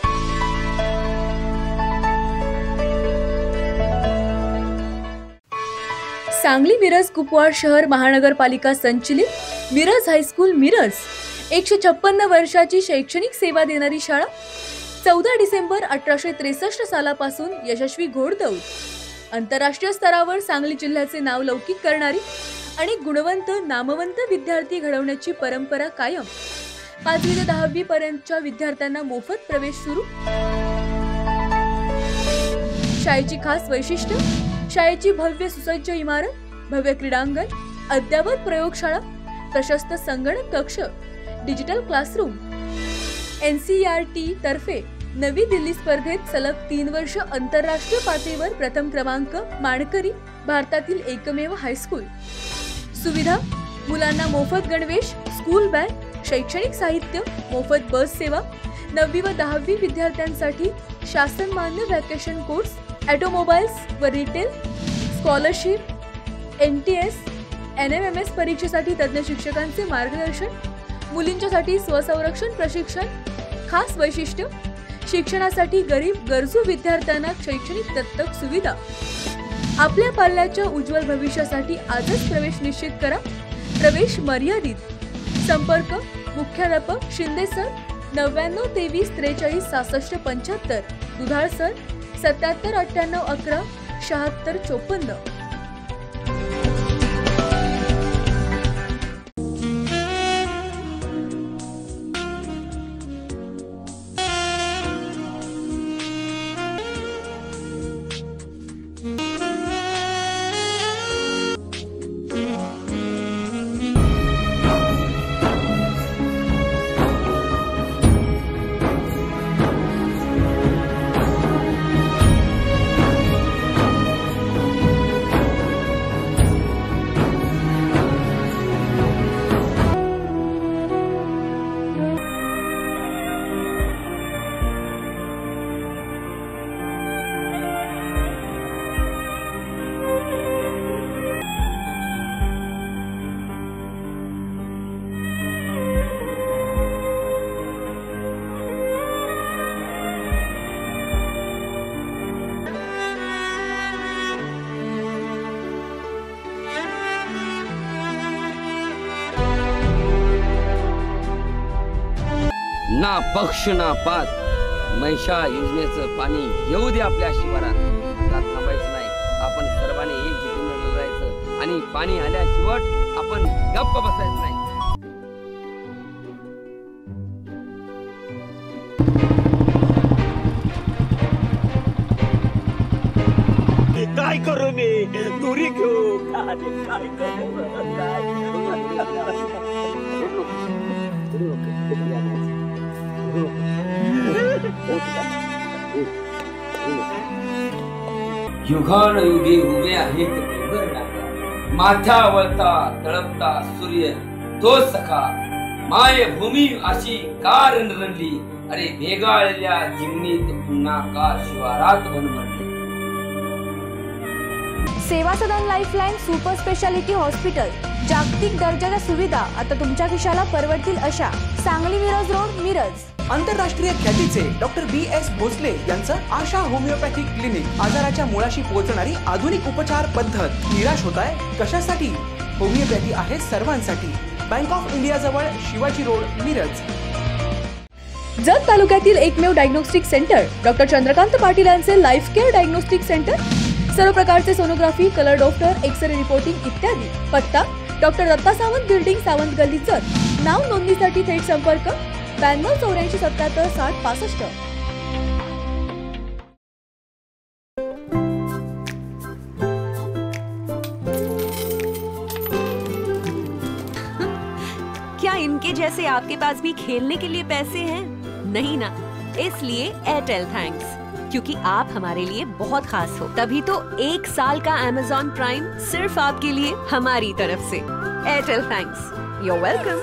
सांगली मिरज कुपवाड शहर महानगरपालिका संचलित मिरज हायस्कूल मिरज एकशे छप्पन्न वर्षाची शैक्षणिक सेवा देणारी शाळा. चौदा डिसेंबर अठराशे त्रेसष्ट सालापासून यशस्वी घोडदौड. आंतरराष्ट्रीय स्तरावर सांगली जिल्ह्याचे नाव लौकिक करणारी आणि गुणवंत नामवंत विद्यार्थी घडवण्याची परंपरा कायम. पाचवी ते दहावी पर्यंतच्या विद्यार्थ्यांना मोफत प्रवेश सुरू. शाळेची खास वैशिष्ट्य, शाळेची भव्य सुसज्ज इमारत, भव्य क्रीडांगण, अद्ययावत प्रयोगशाळा, प्रशस्त संगणक कक्ष, digital classroom. N C R T तर्फे नवी दिल्ली स्पर्धेत सलग तीन वर्ष आंतरराष्ट्रीय पातळीवर प्रथम क्रमांक मानकरी भारतातील एकमेव हायस्कूल. सुविधा, मुलांना मोफत गणवेश, स्कूल बॅग, शैक्षणिक साहित्य, मोफत बस सेवा. नववी व दहावी विद्यार्थ्यांसाठी शासन मान्य व्हॅकेशन कोर्स, ऑटोमोबाईल्स व retail, scholarship, N T S, N M M S परीक्षेसाठी तज्ज्ञ शिक्षकांचे मार्गदर्शन. मुलींच्यासाठी स्वसंरक्षण प्रशिक्षण. खास वैशिष्ट्य, शिक्षणासाठी गरीब गरजू विद्यार्थ्यांना शैक्षणिक दत्तक सुविधा. आपल्या पाल्याच्या उज्ज्वल भविष्यासाठी आजच प्रवेश निश्चित करा. प्रवेश मर्यादित. संपर्क मुख्याध्यापक शिंदे सर नव्याण्णव तेवीस त्रेचाळीस सहासष्ट पंच्याहत्तर, दुधाळ सर सत्याहत्तर अठ्ठ्याण्णव अकरा शहात्तर चोपन्न. ना पक्ष ना पात, मैशा योजनेचं पाणी येऊ दे आपल्या शिवारात. आता थांबायचं नाही, आपण सर्वांनी एकजुटीने लढायचं आणि पाणी आल्याशिवाय आपण गप्प बसायचं नाही. काय करू मी? दुरी घेऊ काय करू? युगानुयुगे उभे आहेत डोंगर नाका, माथ्यावरता तळपता सूर्य तो सखा. मायभूमी अशी का रणरणली, अरे भेगाळलेल्या जिमनीत पुन्हा का शिवारात बनवली. Seva Sadan lifeline super speciality hospital. जागतिक दर्जाच्या सुविधा आता तुमच्या खिशाला परवडतील अशा. सांगली मिरज रोड मिरज. आंतरराष्ट्रीय ख्यातीचे डॉक्टर बी एस भोसले यांचं आशा होमिओपॅथिक क्लिनिक. आजाराच्या मुळाशी पोहोचणारी आधुनिक उपचार पद्धत. निराश होताय कशासाठी? होमिओपॅथी आहे सर्वांसाठी. बँक ऑफ इंडिया जवळ शिवाजी रोड मिरज. जत तालुक्यातील एकमेव diagnostic centre doctor Chandrakant Patil यांचे लाईफ केअर डायग्नोस्टिक सेंटर. सर्व प्रकारचे sonography, colour doctor, x ray reporting इत्यादी. पत्ता डॉक्टर दत्ता सावंत बिल्डिंग, सावंत गल्ली, जत. नाव नोंदणीसाठी थेट संपर्क ब्याण्णव चौऱ्याऐंशी सत्याहत्तर साठ पासष्ट. क्या इनके जैसे आपके पास भी खेलने के लिए पैसे हैं? नहीं ना, इसलिए एयरटेल थैंक्स, क्योंकि आप हमारे लिए बहुत खास हो. तभी तो एक साल का अमेज़न प्राइम सिर्फ आपके लिए हमारी तरफ से. Airtel thanks, you're welcome.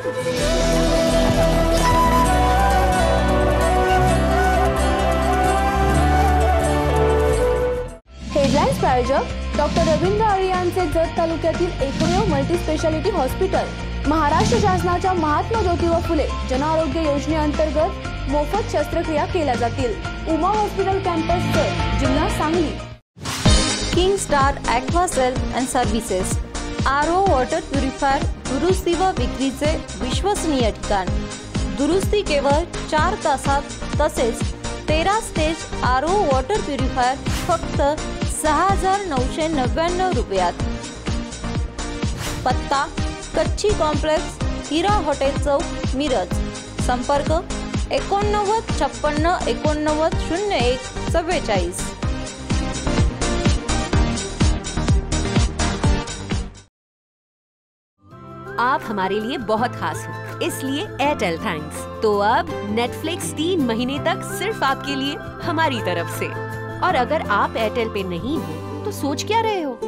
Headlines प्रायोजक डॉक्टर रवींद्र अळी यांचे जत तालुक्यातील एकमेव मल्टी स्पेशालिटी हॉस्पिटल. महाराष्ट्र शासनाच्या महात्मा ज्योतिबा फुले जनआरोग्य योजनेअंतर्गत मोफत शस्त्रक्रिया केल्या जातील. उमा हॉस्पिटल कॅम्पस, जत, जिल्हा Sangli. King Star Aquasel and services, R O water purifier दुरुस्ती व विक्रीचे विश्वसनीय ठिकाण. दुरुस्ती केवळ चार तासात, तसेच तेरा stage R O water purifier फक्त सहा हजार नऊशे नव्याण्णव रुपयात. पत्ता कच्ची कॉम्प्लेक्स, हिरा हॉटेल चौक, मिरज. संपर्क एकोणनव्वद छप्पन्न एकोणनव्वद शून्य एक चव्वेचाळीस. आप हमारे लिए बहुत खास हो, इसलिए एयरटेल थैंक्स. तो अब नेटफ्लिक्स तीन महीने तक सिर्फ आपके लिए हमारी तरफ से. और अगर आप एयरटेल पे नहीं हो तो सोच क्या रहे हो?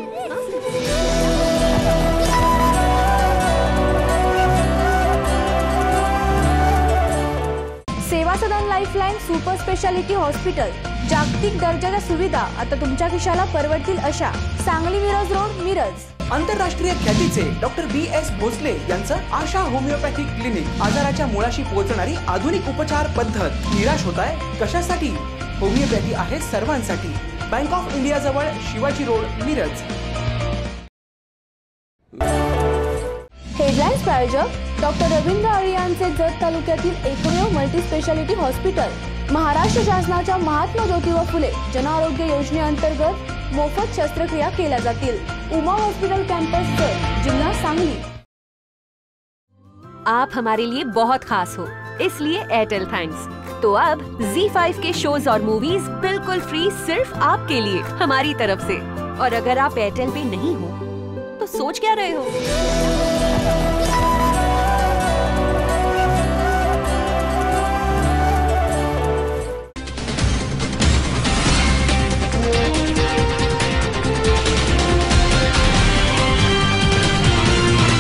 Seva Sadan lifeline super speciality hospital. जागतिक दर्जाच्या सुविधा आता तुमच्या खिशाला परवडतील अशा. सांगली मिरज रोड, मिरज. आंतरराष्ट्रीय ख्यातीचे डॉक्टर बी एस भोसले यांचं आशा होमिओपॅथिक क्लिनिक. आजाराच्या मुळाशी पोहोचणारी आधुनिक उपचार पद्धत. निराश होताय कशासाठी? होमिओपॅथी आहे सर्वांसाठी. बँक ऑफ इंडिया जवळ शिवाजी रोड, मिरज. हेडलाईन्स प्रायोजक डॉक्टर रवींद्र अळी यांचे जत तालुक्यातील एकमेव मल्टी स्पेशालिटी हॉस्पिटल. महाराष्ट्र शासनाच्या महात्मा ज्योतिबा फुले जनआरोग्य योजनेअंतर्गत मोफत शस्त्रक्रिया केल्या जातील. उमा हॉस्पिटल कॅम्पस, जत, जिल्हा सांगली. आप हमारे लिए बहुत खास हो, इसलिए एयरटेल थैंक्स. तो अब ज़ी फाइव के शोज और मूवीज बिल्कुल फ्री सिर्फ आपके लिए हमारी तरफ से. और अगर आप एयरटेल पे नहीं हो तो सोच क्या रहे हो?